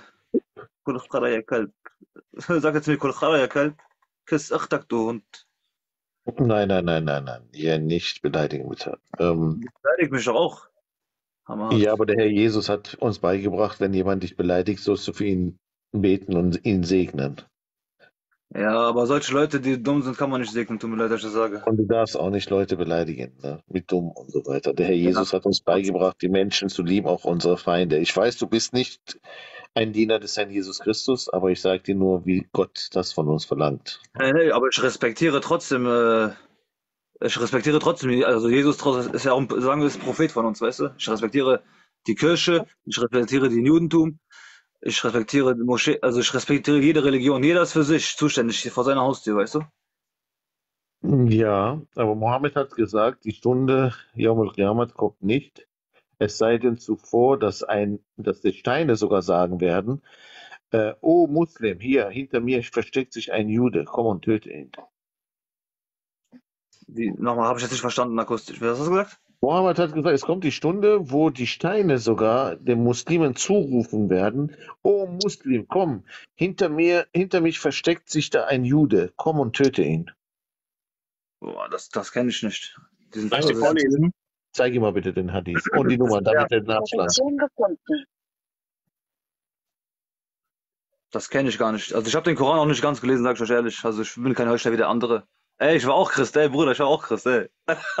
sag jetzt mir Kulchara Kalb, Kiss Achtak, du Hund. Nein. Hier nicht beleidigen, bitte. Beleidigt mich doch auch. Ja, aber der Herr Jesus hat uns beigebracht, wenn jemand dich beleidigt, sollst du für ihn beten und ihn segnen. Ja, aber solche Leute, die dumm sind, kann man nicht segnen, tut mir leid, dass ich das sage. Und du darfst auch nicht Leute beleidigen, ne? Mit dumm und so weiter. Der Herr Jesus hat uns beigebracht, die Menschen zu lieben, auch unsere Feinde. Ich weiß, du bist nicht ein Diener des Herrn Jesus Christus, aber ich sage dir nur, wie Gott das von uns verlangt. Nee, aber ich respektiere trotzdem, also Jesus ist ja auch, sagen wir, ist Prophet von uns, weißt du? Ich respektiere die Kirche, ich respektiere den Judentum, ich respektiere die Moschee, also ich respektiere jede Religion, jeder ist für sich zuständig vor seiner Haustür, weißt du? Ja, aber Mohammed hat gesagt, die Stunde Yawm al-Qiyamah kommt nicht, es sei denn zuvor, dass die Steine sogar sagen werden, oh Muslim, hier hinter mir versteckt sich ein Jude, komm und töte ihn. Nochmal, habe ich jetzt nicht verstanden akustisch. Wer hat das gesagt? Mohammed hat gesagt, es kommt die Stunde, wo die Steine sogar den Muslimen zurufen werden, oh Muslim, komm, hinter mich versteckt sich da ein Jude, komm und töte ihn. Boah, das kenne ich nicht. Soll ich dir vorlesen? Zeig ihm mal bitte den Hadith und die Nummer, damit er nachschlagen. Das kenne ich gar nicht. Also ich habe den Koran auch nicht ganz gelesen, sag ich euch ehrlich. Also ich bin kein Heuchler wie der andere. Ey, ich war auch Christ, ey Bruder, ich war auch Christ, ey.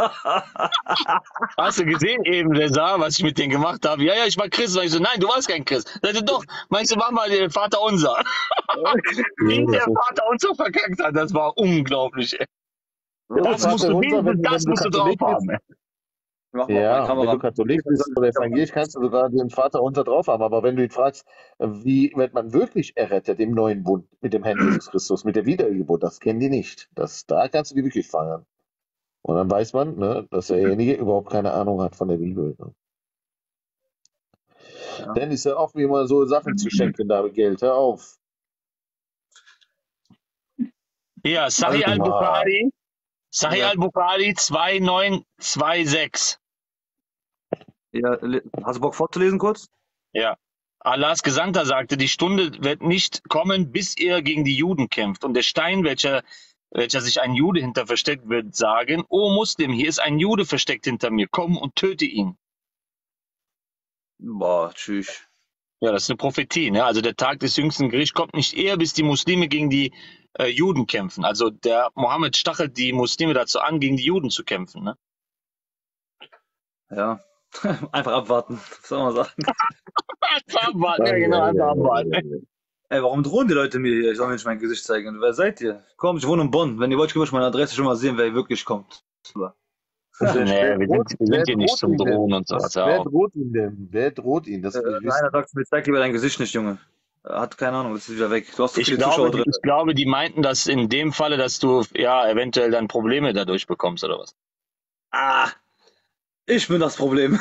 Hast du gesehen eben, der sah, was ich mit denen gemacht habe? Ja, ich war Christ. Und ich so, nein, du warst kein Christ. Sagte, doch, meinst du, mach mal den Vater unser. Wie der Vater unser verkackt hat, das war unglaublich, ey. Das musst du drauf haben, ey. Mach mal meine Ja, wenn Kamera. du Katholik bist oder evangelisch, kannst du sogar den Vater unter drauf haben. Aber wenn du ihn fragst, wie wird man wirklich errettet im neuen Bund mit dem Herrn Jesus Christus, mit der Wiedergeburt, das kennen die nicht. Da kannst du die wirklich feiern. Und dann weiß man, ne, dass derjenige überhaupt keine Ahnung hat von der Bibel. Ne? Ja. Dann ist ja auch wie immer so Sachen zu schenken, da Geld. Hör auf. Ja, Sahih Also al-Bukhari. Sahih Ja. al-Bukhari 2926. Ja, hast du Bock vorzulesen kurz? Ja. Allahs Gesandter sagte, die Stunde wird nicht kommen, bis ihr gegen die Juden kämpft. Und der Stein, welcher sich ein Jude hinter versteckt, wird sagen, O Muslim, hier ist ein Jude versteckt hinter mir, komm und töte ihn. Boah, tschüss. Ja, das ist eine Prophetie. Ne? Also der Tag des jüngsten Gerichts kommt nicht eher, bis die Muslime gegen die Juden kämpfen. Also der Mohammed stachelt die Muslime dazu an, gegen die Juden zu kämpfen. Ne? Ja, einfach abwarten. Was soll man sagen? Einfach abwarten, ja genau, einfach abwarten. Ey, warum drohen die Leute mir hier? Ich soll mir nicht mein Gesicht zeigen. Wer seid ihr? Komm, ich wohne in Bonn. Wenn ihr wollt, könnt ihr meine Adresse schon mal sehen, wer hier wirklich kommt. Super. Nee, wir sind hier nicht zum Drohen und sowas. Wer droht ihn denn? Wer droht ihn? Das will ich wissen. Einer sagt mir, zeig lieber dein Gesicht nicht, Junge. Hat keine Ahnung, das ist wieder weg. Du hast so Ich viele Zuschauer drin. glaube, die meinten das in dem Falle, dass du ja eventuell dann Probleme dadurch bekommst oder was. Ah, ich bin das Problem.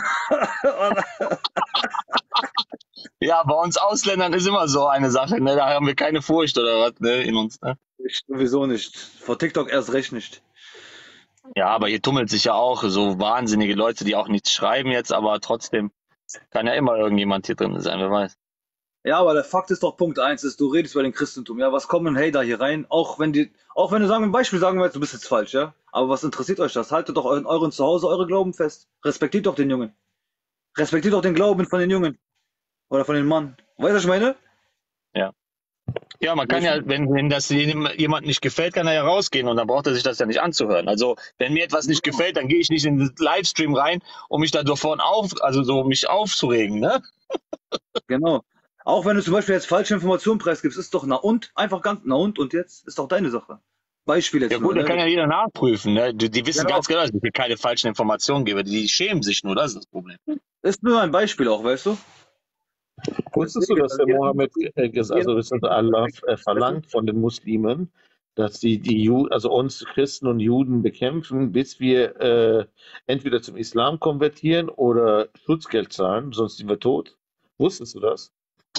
Ja, bei uns Ausländern ist immer so eine Sache, ne? Da haben wir keine Furcht oder was, ne, in uns, ne? Ich sowieso nicht. Vor TikTok erst recht nicht. Ja, aber hier tummelt sich ja auch so wahnsinnige Leute, die auch nichts schreiben jetzt, aber trotzdem kann ja immer irgendjemand hier drin sein, wer weiß. Ja, aber der Fakt ist doch, Punkt 1 ist, du redest über den Christentum. Ja, was kommen Hater hier rein? Auch wenn du sagen, ein Beispiel sagen wir jetzt, du bist jetzt falsch, ja? Aber was interessiert euch das? Haltet doch in euren Zuhause eure Glauben fest. Respektiert doch den Jungen. Respektiert doch den Glauben von den Jungen. Oder von den Mann. Weißt du, was ich meine? Ja. Ja, man kann ja, wenn das jemand nicht gefällt, kann er ja rausgehen und dann braucht er sich das ja nicht anzuhören. Also, wenn mir etwas nicht gefällt, dann gehe ich nicht in den Livestream rein, um mich da davon mich aufzuregen, ne? Genau. Auch wenn du zum Beispiel jetzt falsche Informationen preisgibst, ist doch na und, einfach ganz na und jetzt ist doch deine Sache. Beispiel jetzt. Ja gut, da kann ja jeder nachprüfen, ne? Die wissen Genau. ganz genau, dass ich hier keine falschen Informationen gebe. Die schämen sich nur, das ist das Problem. Ist nur ein Beispiel auch, weißt du? Wusstest du, dass der Mohammed, also das ist Allah verlangt von den Muslimen, dass sie also uns Christen und Juden bekämpfen, bis wir entweder zum Islam konvertieren oder Schutzgeld zahlen, sonst sind wir tot? Wusstest du das?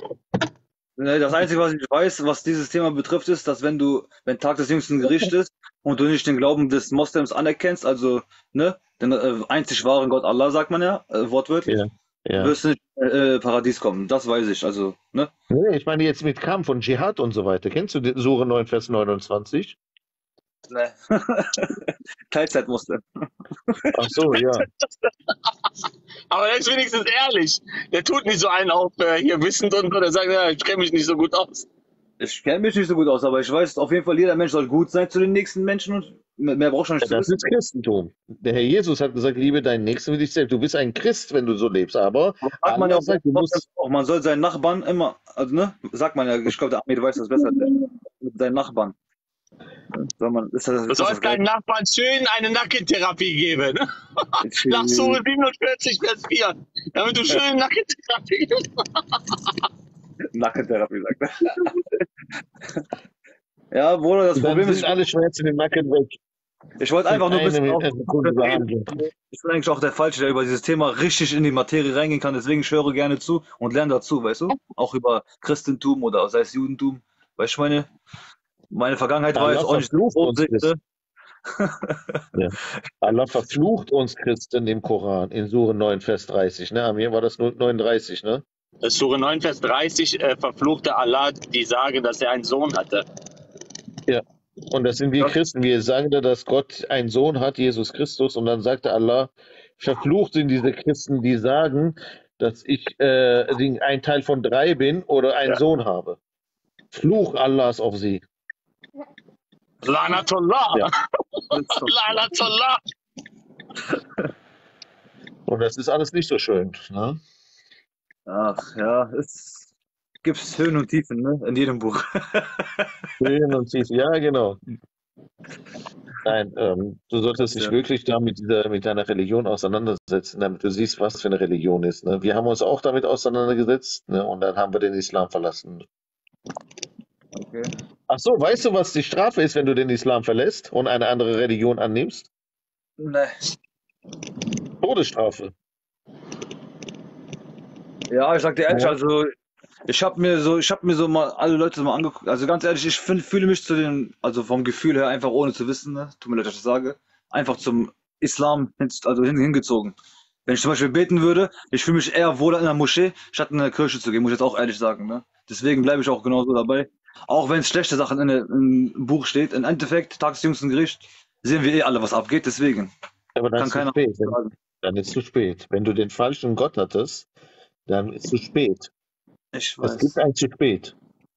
Das Einzige, was ich weiß, was dieses Thema betrifft, ist, dass wenn Tag des jüngsten Gerichts ist und du nicht den Glauben des Moslems anerkennst, also ne, den einzig wahren Gott Allah, sagt man ja, wortwörtlich, Ja. wirst du nicht Paradies kommen. Das weiß ich, also, ne? Nee, ich meine jetzt mit Kampf und Dschihad und so weiter. Kennst du die Sure 9, Vers 29? Ne. Teilzeitmuslim. Ach so, ja. Aber der ist wenigstens ehrlich. Der tut nicht so einen auf hier wissend und so, der sagt, ja, ich kenne mich nicht so gut aus. Ich kenne mich nicht so gut aus, aber ich weiß auf jeden Fall, jeder Mensch soll gut sein zu den nächsten Menschen und mehr brauchst du nicht zu Das wissen. ist Christentum. Der Herr Jesus hat gesagt, liebe deinen Nächsten wie dich selbst. Du bist ein Christ, wenn du so lebst, aber Sagt man ja Allah sagt, du musst auch, man soll seinen Nachbarn immer, also ne, sagt man ja, ich glaube, der Ahmed weiß das besser, mit seinen Nachbarn. Du sollst deinen Nachbarn schön eine Nackentherapie geben. Nach Sure 47, Vers 4. Damit du schön Nackentherapie gibst. Nackentherapie, sagt er. Ja, Bruder, das Problem ist, alle Schmerzen im Nacken weg. Ich wollte einfach nur ein bisschen behandeln. Ich bin eigentlich auch der Falsche, der über dieses Thema richtig in die Materie reingehen kann, deswegen ich höre gerne zu und lerne dazu, weißt du? Auch über Christentum oder sei es Judentum. Weißt du, meine Vergangenheit war jetzt auch nicht so. Ja. Allah verflucht uns Christen im Koran in Sure 9, Vers 30. Ne? Amir, war das 39, ne? Sure 9, Vers 30 verfluchte Allah die Sage, dass er einen Sohn hatte. Ja. Und das sind wir Christen. Wir sagen da, dass Gott einen Sohn hat, Jesus Christus. Und dann sagte Allah, verflucht sind diese Christen, die sagen, dass ich ein Teil von 3 bin oder einen Sohn habe. Fluch Allahs auf sie. Lanatullah! Ja. Lanatullah! Und das ist alles nicht so schön. Ne? Ach ja, es gibt Höhen und Tiefen, ne? In jedem Buch. Höhen und Tiefen, ja, genau. Nein, du solltest dich wirklich da mit deiner Religion auseinandersetzen, damit du siehst, was für eine Religion ist. Ne? Wir haben uns auch damit auseinandergesetzt, ne? Und dann haben wir den Islam verlassen. Okay. Ach so, weißt du, was die Strafe ist, wenn du den Islam verlässt und eine andere Religion annimmst? Nee. Todesstrafe. Ja, ich sag dir ehrlich, Ja. also ich hab mir so mal alle Leute mal angeguckt. Also ganz ehrlich, ich fühle mich also vom Gefühl her einfach ohne zu wissen, ne? Tut mir leid, dass ich das sage, einfach zum Islam hingezogen. Wenn ich zum Beispiel beten würde, ich fühle mich eher wohler in einer Moschee, statt in eine Kirche zu gehen, muss ich jetzt auch ehrlich sagen. Ne? Deswegen bleibe ich auch genauso dabei. Auch wenn es schlechte Sachen im Buch steht, im Endeffekt, Tagesjüngsten Gericht, sehen wir alle, was abgeht, deswegen. Aber dann Kann ist zu keiner spät. sagen. Dann ist zu spät. Wenn du den falschen Gott hattest, dann ist zu spät. Ich Es gibt weiß. ein zu spät.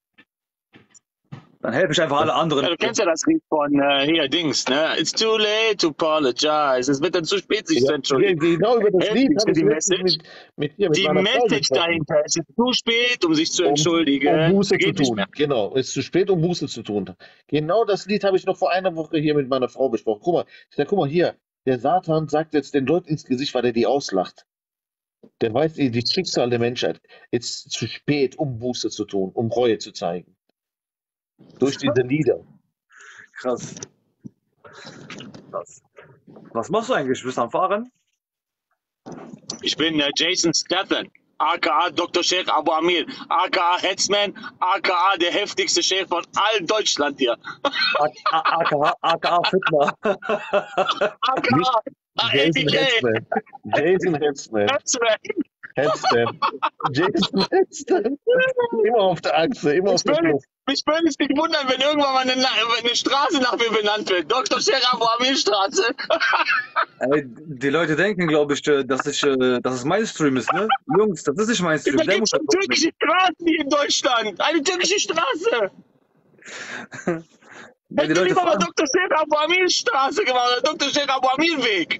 Dann helfe ich einfach alle anderen. Ja, du kennst ja das Lied von hier, Dings, ne? It's too late to apologize. Es wird dann zu spät, sich zu entschuldigen. Genau über das Lied habe ich die letztens Message. mit Die meiner Frau Message gesprochen. dahinter es ist zu spät, um sich zu entschuldigen. Um Buße zu Geht nicht tun. mehr. Genau, es ist zu spät, um Buße zu tun. Genau das Lied habe ich noch vor einer Woche hier mit meiner Frau besprochen. Guck mal hier, der Satan sagt jetzt den Leuten ins Gesicht, weil er die auslacht. Der weiß die Schicksal der Menschheit. Es ist zu spät, um Buße zu tun, um Reue zu zeigen. Durch diese Lieder. Krass. Krass. Was machst du eigentlich? Bist du am Fahren? Ich bin Jason Statham, aka Dr. Sheikh Abu Amir, aka Hetzman, aka der heftigste Chef von all Deutschland hier. aka Fitner. aka Jason Hetzman. Jason Hetzman. Hetzman. Jason Hetzman. Immer auf der Achse, immer auf der Flucht. Mich würde es nicht wundern, wenn irgendwann mal eine Straße nach mir benannt wird. Dr. Sheikh Abu Amir Straße. Die Leute denken, glaube ich, dass es Mainstream ist, ne? Jungs, das ist nicht Mainstream. Da gibt es eine türkische Straße hier in Deutschland. Eine türkische Straße. Ja, Hätte lieber mal Dr. Sheikh Abu Amir Straße gemacht, oder Dr. Sheikh Abu Amir Weg.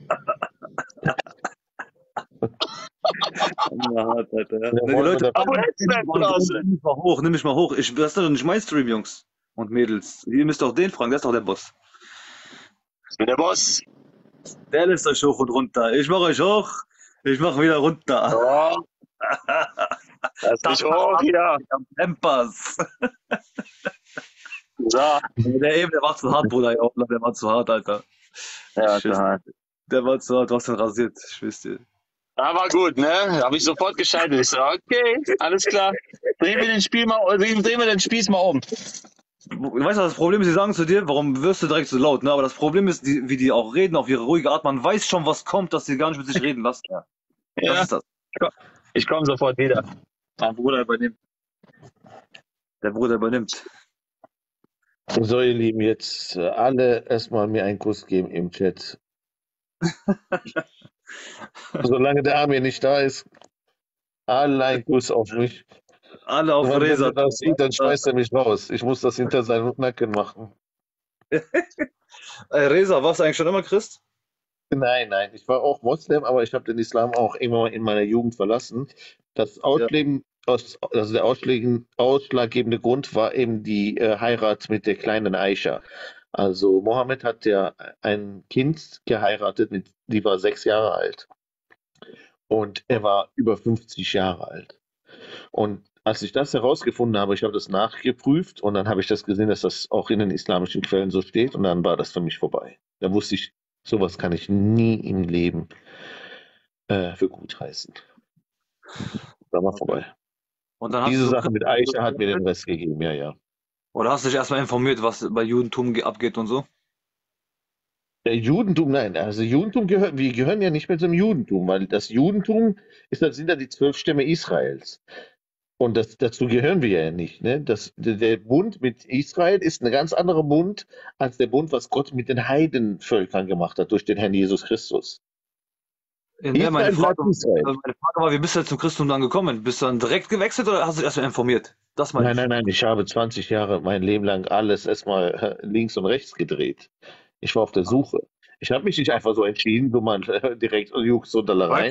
Nimm mich mal hoch. Das ist doch nicht Mainstream, Jungs und Mädels. Ihr müsst auch den fragen, der ist doch der Boss. Ich bin der Boss. Der lässt euch hoch und runter. Ich mache euch hoch, ich mache wieder runter. Oh. Das ist hoch hier. Pampers. So. Der war zu hart, Bruder. Der war zu hart, Alter. Ja, zu hart. Der war zu hart, du hast ihn rasiert, ich weiß dir. Ja, war gut, ne? Habe ich sofort geschaltet. Ich so, okay, alles klar. Drehen wir den Spieß mal um. Weißt du, das Problem ist, die sagen zu dir, warum wirst du direkt so laut, ne? Aber das Problem ist, wie die auch reden auf ihre ruhige Art, man weiß schon, was kommt, dass sie gar nicht mit sich reden lassen. Ja. Das ist das. Ich komme sofort wieder. Mein Bruder übernimmt. Der Bruder übernimmt. So, ihr Lieben, jetzt alle erstmal mir einen Kuss geben im Chat. Solange der Amir nicht da ist, alle einen Kuss auf mich. Alle auf Reza. Wenn er das sieht, dann schmeißt er mich raus. Ich muss das hinter seinem Nacken machen. Reza, warst du eigentlich schon immer Christ? Nein, ich war auch Moslem, aber ich habe den Islam auch irgendwann in meiner Jugend verlassen. Das Ausleben, also der ausschlaggebende Grund war eben die Heirat mit der kleinen Aisha. Also Mohammed hat ja ein Kind geheiratet, die war 6 Jahre alt. Und er war über 50 Jahre alt. Und als ich das herausgefunden habe, ich habe das nachgeprüft und dann habe ich das gesehen, dass das auch in den islamischen Quellen so steht und dann war das für mich vorbei. Da wusste ich, sowas kann ich nie im Leben für gut heißen. Da war vorbei. Und dann Diese Sache mit Aisha hat mir den Rest gegeben, ja. Oder hast du dich erstmal informiert, was bei Judentum abgeht und so? Judentum, nein. Also Judentum wir gehören ja nicht mehr zum Judentum, weil das Judentum sind ja die 12 Stämme Israels. Und dazu gehören wir ja nicht. Ne? Der Bund mit Israel ist ein ganz anderer Bund als der Bund, was Gott mit den Heidenvölkern gemacht hat, durch den Herrn Jesus Christus. Meine Frage war, wie bist du zum Christentum dann gekommen? Bist du dann direkt gewechselt oder hast du dich erstmal informiert? Das Nein, ich habe 20 Jahre mein Leben lang alles erstmal links und rechts gedreht. Ich war auf der Suche. Ich habe mich nicht einfach so entschieden, so mal direkt Jux und Dallerei.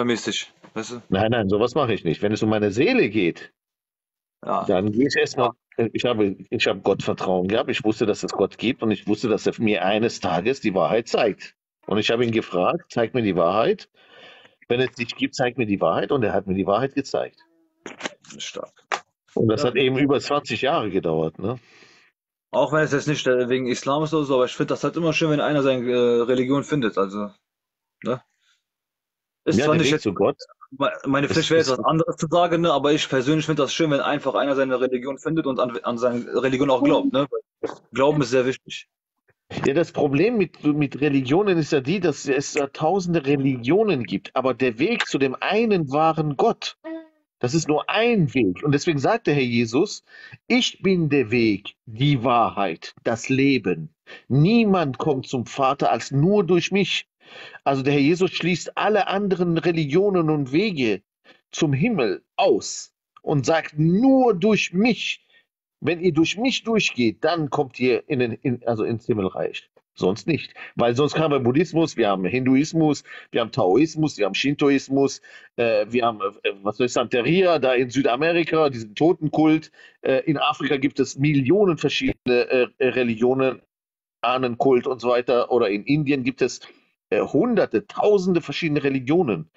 Mitläufermäßig, weißt du? Nein, sowas mache ich nicht. Wenn es um meine Seele geht, dann gehe ich erstmal Ich habe Gottvertrauen gehabt. Ich wusste, dass es Gott gibt und ich wusste, dass er mir eines Tages die Wahrheit zeigt. Und ich habe ihn gefragt, zeig mir die Wahrheit. Wenn es dich gibt, zeig mir die Wahrheit. Und er hat mir die Wahrheit gezeigt. Stark. Und das hat eben über 20 Jahre gedauert, ne? Auch wenn es jetzt nicht wegen Islam ist oder so, aber ich finde das halt immer schön, wenn einer seine Religion findet. Also, ne? Ist Ja, zwar der nicht Weg zu Gott. meine Pflicht wäre jetzt was anderes zu sagen, ne? Aber ich persönlich finde das schön, wenn einfach einer seine Religion findet und an seine Religion auch glaubt, ne? Glauben ist sehr wichtig. Ja, das Problem mit Religionen ist ja die, dass es ja tausende Religionen gibt, aber der Weg zu dem einen wahren Gott, das ist nur ein Weg. Und deswegen sagt der Herr Jesus, ich bin der Weg, die Wahrheit, das Leben. Niemand kommt zum Vater als nur durch mich. Also der Herr Jesus schließt alle anderen Religionen und Wege zum Himmel aus und sagt nur durch mich. Wenn ihr durch mich durchgeht, dann kommt ihr ins Himmelreich. Sonst nicht. Weil sonst haben wir Buddhismus, wir haben Hinduismus, wir haben Taoismus, wir haben Shintoismus, wir haben, Santeria, da in Südamerika, diesen Totenkult. In Afrika gibt es Millionen verschiedene Religionen, Ahnenkult und so weiter. Oder in Indien gibt es Hunderte, Tausende verschiedene Religionen.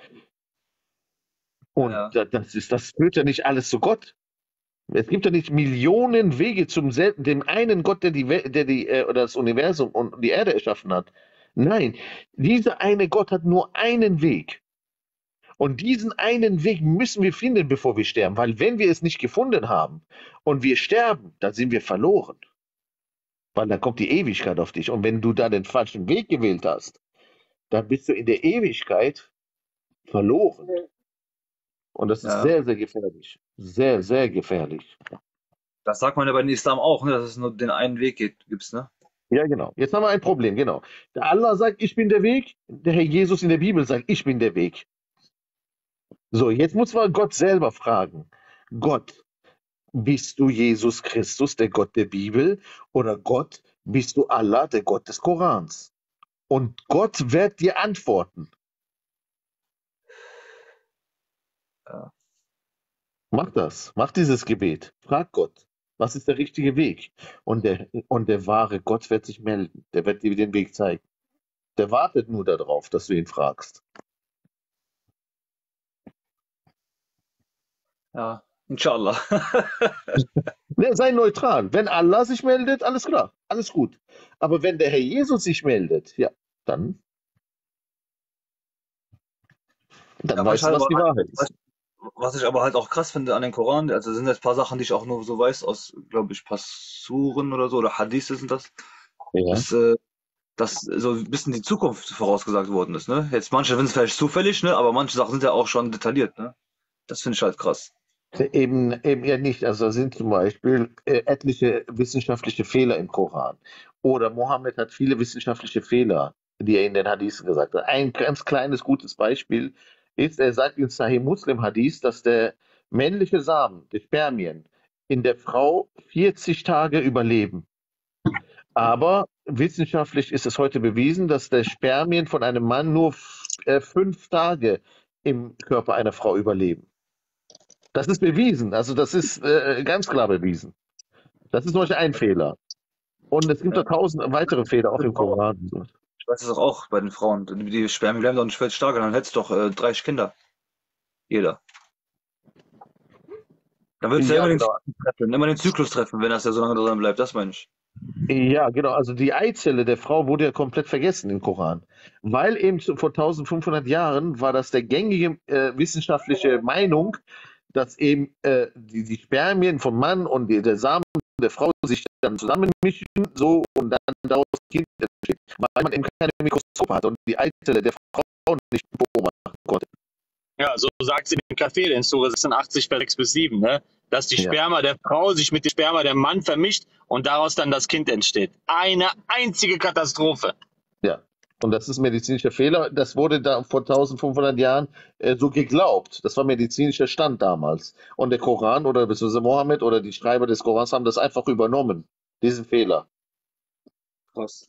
Und das führt ja nicht alles zu Gott. Es gibt ja nicht Millionen Wege dem einen Gott, der das Universum und die Erde erschaffen hat. Nein, dieser eine Gott hat nur einen Weg. Und diesen einen Weg müssen wir finden, bevor wir sterben. Weil wenn wir es nicht gefunden haben und wir sterben, dann sind wir verloren. Weil dann kommt die Ewigkeit auf dich. Und wenn du da den falschen Weg gewählt hast, dann bist du in der Ewigkeit verloren. Und das ist sehr, sehr gefährlich. Sehr, sehr gefährlich. Das sagt man ja bei den Islam auch, ne, dass es nur den einen Weg gibt, ne? Ja, genau. Jetzt haben wir ein Problem, genau. Der Allah sagt, ich bin der Weg. Der Herr Jesus in der Bibel sagt, ich bin der Weg. So, jetzt muss man Gott selber fragen. Gott, bist du Jesus Christus, der Gott der Bibel? Oder Gott, bist du Allah, der Gott des Korans? Und Gott wird dir antworten. Ja. Mach das, mach dieses Gebet. Frag Gott, was ist der richtige Weg? Und der wahre Gott wird sich melden. Der wird dir den Weg zeigen. Der wartet nur darauf, dass du ihn fragst. Ja, inshallah. Sei neutral. Wenn Allah sich meldet, alles klar, alles gut. Aber wenn der Herr Jesus sich meldet, ja, dann weißt du, was die Wahrheit ist. Was ich aber halt auch krass finde an den Koran, also sind jetzt ein paar Sachen, die ich auch nur so weiß, aus, glaube ich, Passuren oder so, oder Hadithe sind das, Ja. dass so ein bisschen die Zukunft vorausgesagt worden ist, ne? Jetzt manche sind es vielleicht zufällig, ne? Aber manche Sachen sind ja auch schon detailliert, ne? Das finde ich halt krass. Eben ja nicht. Also da sind zum Beispiel etliche wissenschaftliche Fehler im Koran. Oder Mohammed hat viele wissenschaftliche Fehler, die er in den Hadithen gesagt hat. Ein ganz kleines, gutes Beispiel ist, er sagt in Sahih Muslim Hadith, dass der männliche Samen, die Spermien, in der Frau 40 Tage überleben. Aber wissenschaftlich ist es heute bewiesen, dass der Spermien von einem Mann nur 5 Tage im Körper einer Frau überleben. Das ist bewiesen, also das ist ganz klar bewiesen. Das ist zum Beispiel ein Fehler. Und es gibt noch 1000 weitere Fehler auch im Koran. Ich weiß das auch bei den Frauen. Die Spermien bleiben doch nicht 40 Tage, dann hättest du doch 30 Kinder. Jeder. Dann würdest du ja immer den Zyklus treffen, wenn das ja so lange dran bleibt, das meine ich. Ja, genau. Also die Eizelle der Frau wurde ja komplett vergessen im Koran. Weil eben vor 1500 Jahren war das der gängige wissenschaftliche Meinung, dass eben die Spermien vom Mann und der Samen der Frau sich dann zusammenmischen, so und dann daraus Kind entsteht. Weil man eben keine Mikroskope hat und die Eizelle der Frau nicht beobachten konnte. Ja, so sagt sie im Café in Sura 86, Vers 6 bis 7, ne? Dass die Sperma der Frau sich mit dem Sperma der Mann vermischt und daraus dann das Kind entsteht. Eine einzige Katastrophe. Ja, und das ist medizinischer Fehler. Das wurde da vor 1500 Jahren so geglaubt. Das war medizinischer Stand damals. Und der Koran oder beziehungsweise Mohammed oder die Schreiber des Korans haben das einfach übernommen, diesen Fehler. Krass.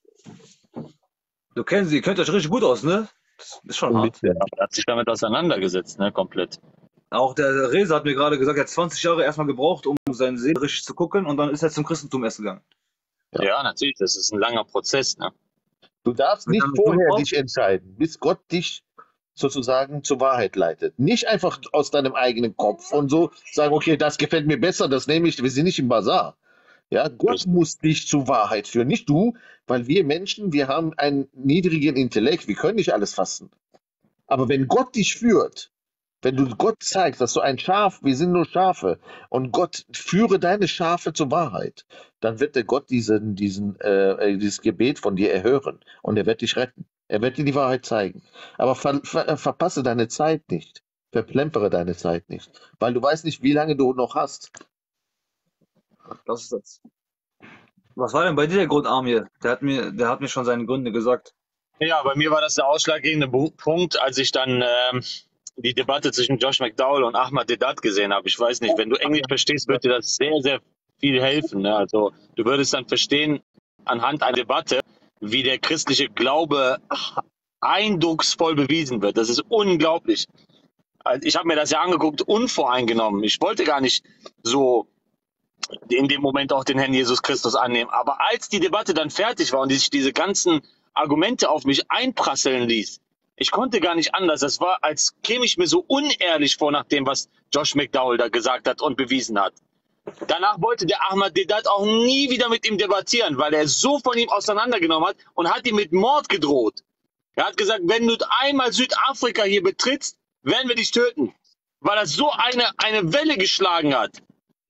Ihr kennt euch richtig gut aus, ne? Das ist schon hart. Er hat sich damit auseinandergesetzt, ne, komplett. Auch der Reza hat mir gerade gesagt, er hat 20 Jahre erstmal gebraucht, um seine Seele richtig zu gucken und dann ist er zum Christentum erst gegangen. Ja, natürlich, das ist ein langer Prozess. Ne? Du darfst nicht vorher dich entscheiden, bis Gott dich sozusagen zur Wahrheit leitet. Nicht einfach aus deinem eigenen Kopf und so sagen, okay, das gefällt mir besser, das nehme ich, wir sind nicht im Bazar. Ja, Gott muss dich zur Wahrheit führen, nicht du, weil wir Menschen, wir haben einen niedrigen Intellekt, wir können nicht alles fassen. Aber wenn Gott dich führt, wenn du Gott zeigst, dass du ein Schaf, wir sind nur Schafe, und Gott führe deine Schafe zur Wahrheit, dann wird der Gott dieses Gebet von dir erhören und er wird dich retten. Er wird dir die Wahrheit zeigen. Aber verpasse deine Zeit nicht. Verplempere deine Zeit nicht. Weil du weißt nicht, wie lange du noch hast. Das ist das. Was war denn bei dir der Grund, Amir? Der hat mir schon seine Gründe gesagt. Ja, bei mir war das der ausschlaggebende Punkt, als ich dann die Debatte zwischen Josh McDowell und Ahmad Deedat gesehen habe. Ich weiß nicht, wenn du Englisch verstehst, wird dir das sehr, sehr viel helfen. Ne? Also du würdest dann verstehen, anhand einer Debatte, wie der christliche Glaube eindrucksvoll bewiesen wird. Das ist unglaublich. Also ich habe mir das ja angeguckt, unvoreingenommen. Ich wollte gar nicht so in dem Moment auch den Herrn Jesus Christus annehmen. Aber als die Debatte dann fertig war und sich diese ganzen Argumente auf mich einprasseln ließ, ich konnte gar nicht anders. Das war, als käme ich mir so unehrlich vor nach dem, was Josh McDowell da gesagt hat und bewiesen hat. Danach wollte der Ahmad Deedat auch nie wieder mit ihm debattieren, weil er so von ihm auseinandergenommen hat und hat ihm mit Mord gedroht. Er hat gesagt, wenn du einmal Südafrika hier betrittst, werden wir dich töten. Weil er so eine Welle geschlagen hat.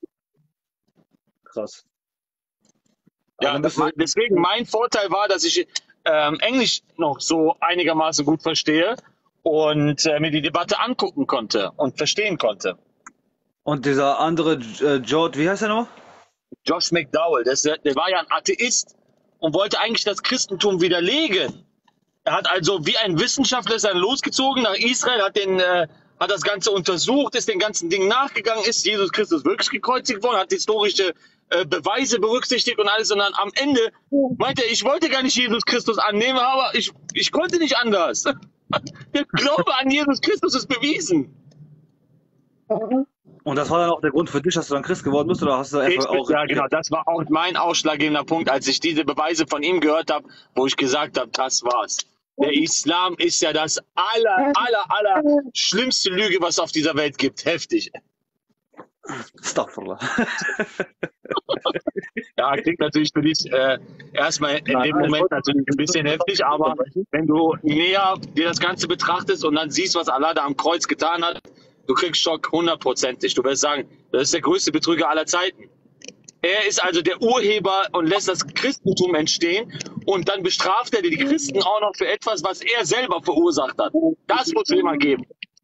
Krass. Ja, deswegen mein Vorteil war, dass ich Englisch noch so einigermaßen gut verstehe und mir die Debatte angucken konnte und verstehen konnte. Und dieser andere George, wie heißt er noch? Josh McDowell, der war ja ein Atheist und wollte eigentlich das Christentum widerlegen. Er hat also wie ein Wissenschaftler ist dann losgezogen nach Israel, hat das Ganze untersucht, ist den ganzen Dingen nachgegangen, ist Jesus Christus wirklich gekreuzigt worden, hat historische Beweise berücksichtigt und alles. Und dann am Ende meinte er, ich wollte gar nicht Jesus Christus annehmen, aber ich konnte nicht anders. Der Glaube an Jesus Christus ist bewiesen. Und das war dann auch der Grund für dich, dass du dann Christ geworden bist? Oder hast du einfach auch... Ja, genau, das war auch mein ausschlaggebender Punkt, als ich diese Beweise von ihm gehört habe, wo ich gesagt habe, das war's. Der Islam ist ja das aller schlimmste Lüge, was es auf dieser Welt gibt. Heftig. Astaghfirullah. Ja, klingt natürlich für dich erstmal in dem Moment natürlich ein bisschen heftig, aber wenn du näher dir das Ganze betrachtest und dann siehst, was Allah da am Kreuz getan hat, du kriegst Schock 100%. Du wirst sagen, das ist der größte Betrüger aller Zeiten. Er ist also der Urheber und lässt das Christentum entstehen und dann bestraft er die Christen auch noch für etwas, was er selber verursacht hat. Das muss es immer geben.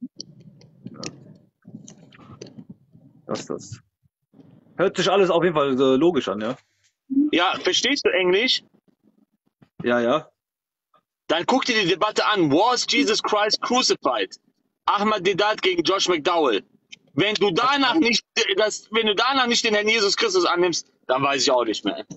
Das. Hört sich alles auf jeden Fall logisch an, ja? Ja, verstehst du Englisch? Ja. Dann guck dir die Debatte an. Was Jesus Christ crucified? Ahmad Deedat gegen Josh McDowell. Wenn du danach nicht den Herrn Jesus Christus annimmst, dann weiß ich auch nicht mehr.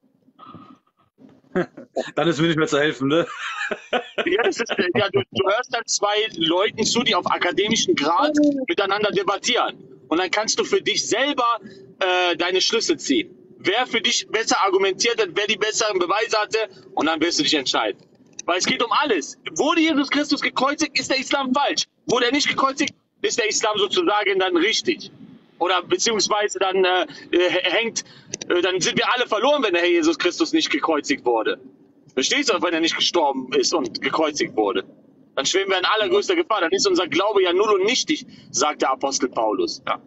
Dann ist mir nicht mehr zu helfen, ne? Ja, du hörst dann zwei Leuten zu, die auf akademischem Grad miteinander debattieren. Und dann kannst du für dich selber deine Schlüsse ziehen. Wer für dich besser argumentiert hat, wer die besseren Beweise hatte, und dann wirst du dich entscheiden. Weil es geht um alles. Wurde Jesus Christus gekreuzigt, ist der Islam falsch. Wurde er nicht gekreuzigt, ist der Islam sozusagen dann richtig. Oder beziehungsweise dann dann sind wir alle verloren, wenn der Herr Jesus Christus nicht gekreuzigt wurde. Verstehst du, wenn er nicht gestorben ist und gekreuzigt wurde? Dann schweben wir in allergrößter Gefahr. Dann ist unser Glaube ja null und nichtig, sagt der Apostel Paulus. Ja.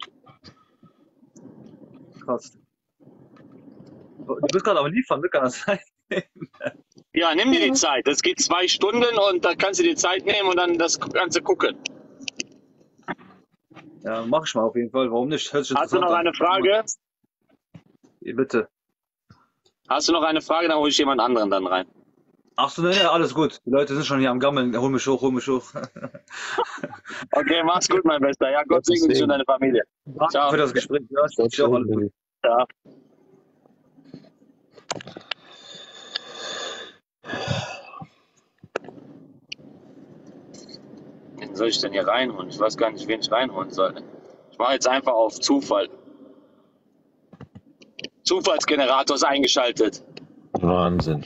Krass. Du bist gerade aber liefern, kann das sein? Ja, nimm dir die Zeit. Das geht 2 Stunden und da kannst du dir Zeit nehmen und dann das Ganze gucken. Ja, mach ich mal auf jeden Fall. Warum nicht? Hast du noch eine Frage? Ja, bitte. Hast du noch eine Frage? Dann hole ich jemand anderen dann rein. Ach so, ne, alles gut. Die Leute sind schon hier am Gammeln. Hol mich hoch. Okay, mach's gut, mein Bester. Ja, Gott segne dich und deine Familie. Danke für das Gespräch. Ja, ciao. Ja. Wen soll ich denn hier reinholen? Ich weiß gar nicht, wen ich reinholen soll. Ich mache jetzt einfach auf Zufall. Zufallsgenerators eingeschaltet. Wahnsinn.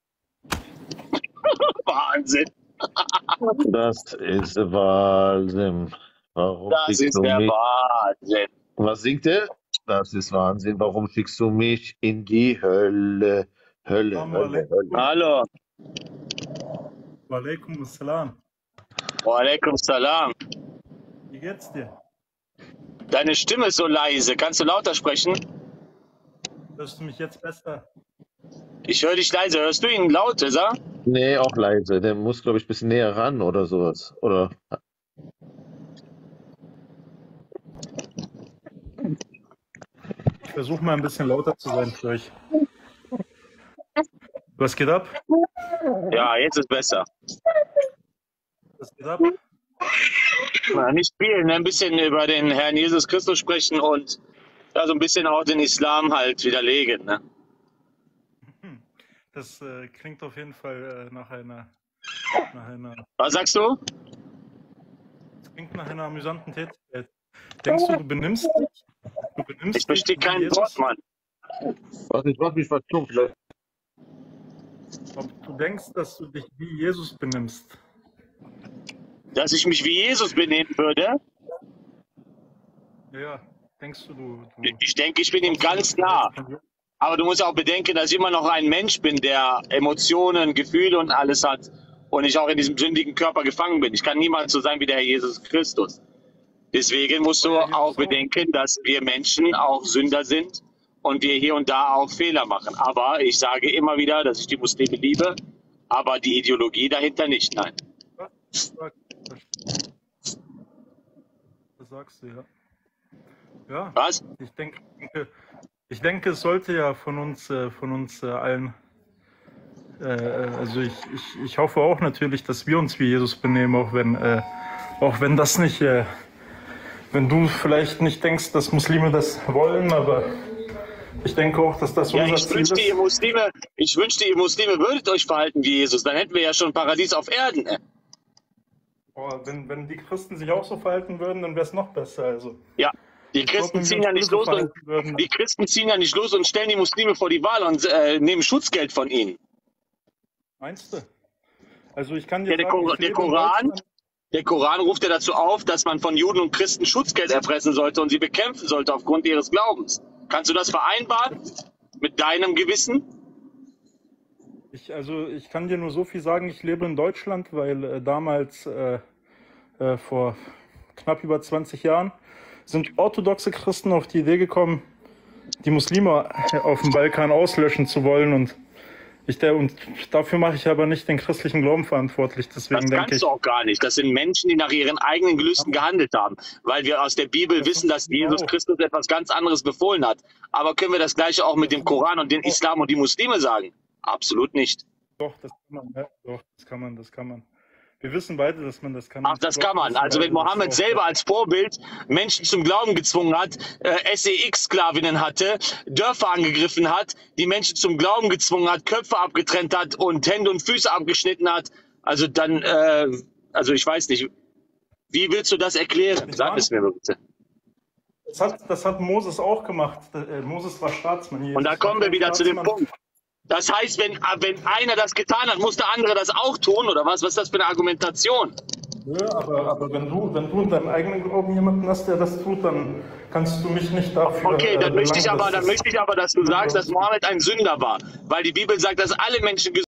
Wahnsinn. Das ist Wahnsinn. Warum das ist der Wahnsinn. Was singt er? Das ist Wahnsinn. Warum schickst du mich in die Hölle? Hölle, Hölle, Hölle. Hallo. Wa alaikum assalam. Wa alaikum salam. Wie geht's dir? Deine Stimme ist so leise. Kannst du lauter sprechen? Hörst du mich jetzt besser? Ich höre dich leise. Hörst du ihn laut, ist er? Nee, auch leise. Der muss, glaube ich, ein bisschen näher ran oder sowas. Oder? Ich versuche mal ein bisschen lauter zu sein für euch. Was geht ab? Ja, jetzt ist besser. Was geht ab? Na, nicht viel, ne? Ein bisschen über den Herrn Jesus Christus sprechen und ja, so ein bisschen auch den Islam halt widerlegen. Ne? Das klingt auf jeden Fall nach einer. Was sagst du? Das klingt nach einer amüsanten Tätigkeit. Denkst du, du benimmst dich? Ich verstehe kein Wort, Mann. Was, ich mach mich verstummt. Ob du denkst, dass du dich wie Jesus benimmst? Dass ich mich wie Jesus benehmen würde? Ja, denkst du. Ich denke, ich bin ihm ganz nah. Aber du musst auch bedenken, dass ich immer noch ein Mensch bin, der Emotionen, Gefühle und alles hat. Und ich auch in diesem sündigen Körper gefangen bin. Ich kann niemals so sein wie der Herr Jesus Christus. Deswegen musst du auch bedenken, dass wir Menschen auch Sünder sind und wir hier und da auch Fehler machen. Aber ich sage immer wieder, dass ich die Muslime liebe, aber die Ideologie dahinter nicht, nein. Das sagst du, ja. Ja. Was? Ich denke, es sollte ja von uns allen, also ich hoffe auch natürlich, dass wir uns wie Jesus benehmen, auch wenn das nicht, wenn du vielleicht nicht denkst, dass Muslime das wollen, aber ich denke auch, dass das unser Ziel ist. Ich wünschte, ihr Muslime würdet euch verhalten wie Jesus, dann hätten wir ja schon Paradies auf Erden. Wenn die Christen sich auch so verhalten würden, dann wäre es noch besser. Also. Ja, die Christen ziehen ja nicht los und stellen die Muslime vor die Wahl und nehmen Schutzgeld von ihnen. Meinst du? Also ich kann dir der Koran ruft ja dazu auf, dass man von Juden und Christen Schutzgeld erpressen sollte und sie bekämpfen sollte aufgrund ihres Glaubens. Kannst du das vereinbaren mit deinem Gewissen? Ich kann dir nur so viel sagen, ich lebe in Deutschland, weil damals vor knapp über 20 Jahren sind orthodoxe Christen auf die Idee gekommen, die Muslime auf dem Balkan auslöschen zu wollen und dafür mache ich aber nicht den christlichen Glauben verantwortlich. Deswegen das kannst du auch gar nicht. Das sind Menschen, die nach ihren eigenen Gelüsten gehandelt haben, weil wir aus der Bibel wissen, dass Jesus Christus etwas ganz anderes befohlen hat. Aber können wir das Gleiche auch mit dem Koran und dem Islam und die Muslime sagen? Absolut nicht. Doch, das kann man. Ja, doch, das kann man. Wir wissen beide, dass man das kann. Ach, das kann man. Also wenn Mohammed selber als Vorbild Menschen zum Glauben gezwungen hat, SEX-Sklavinnen hatte, Dörfer angegriffen hat, die Menschen zum Glauben gezwungen hat, Köpfe abgetrennt hat und Hände und Füße abgeschnitten hat, also dann, also ich weiß nicht, wie willst du das erklären? Sag es mir bitte. Das hat Moses auch gemacht. Moses war Staatsmann. Und da kommen wir wieder zu dem Punkt. Das heißt, wenn einer das getan hat, muss der andere das auch tun, oder was? Was ist das für eine Argumentation? Ja, aber wenn du in deinem eigenen Glauben jemanden hast, der das tut, dann kannst du mich nicht dafür... Okay, dann möchte ich aber, dass du sagst, dass Mohammed ein Sünder war. Weil die Bibel sagt, dass alle Menschen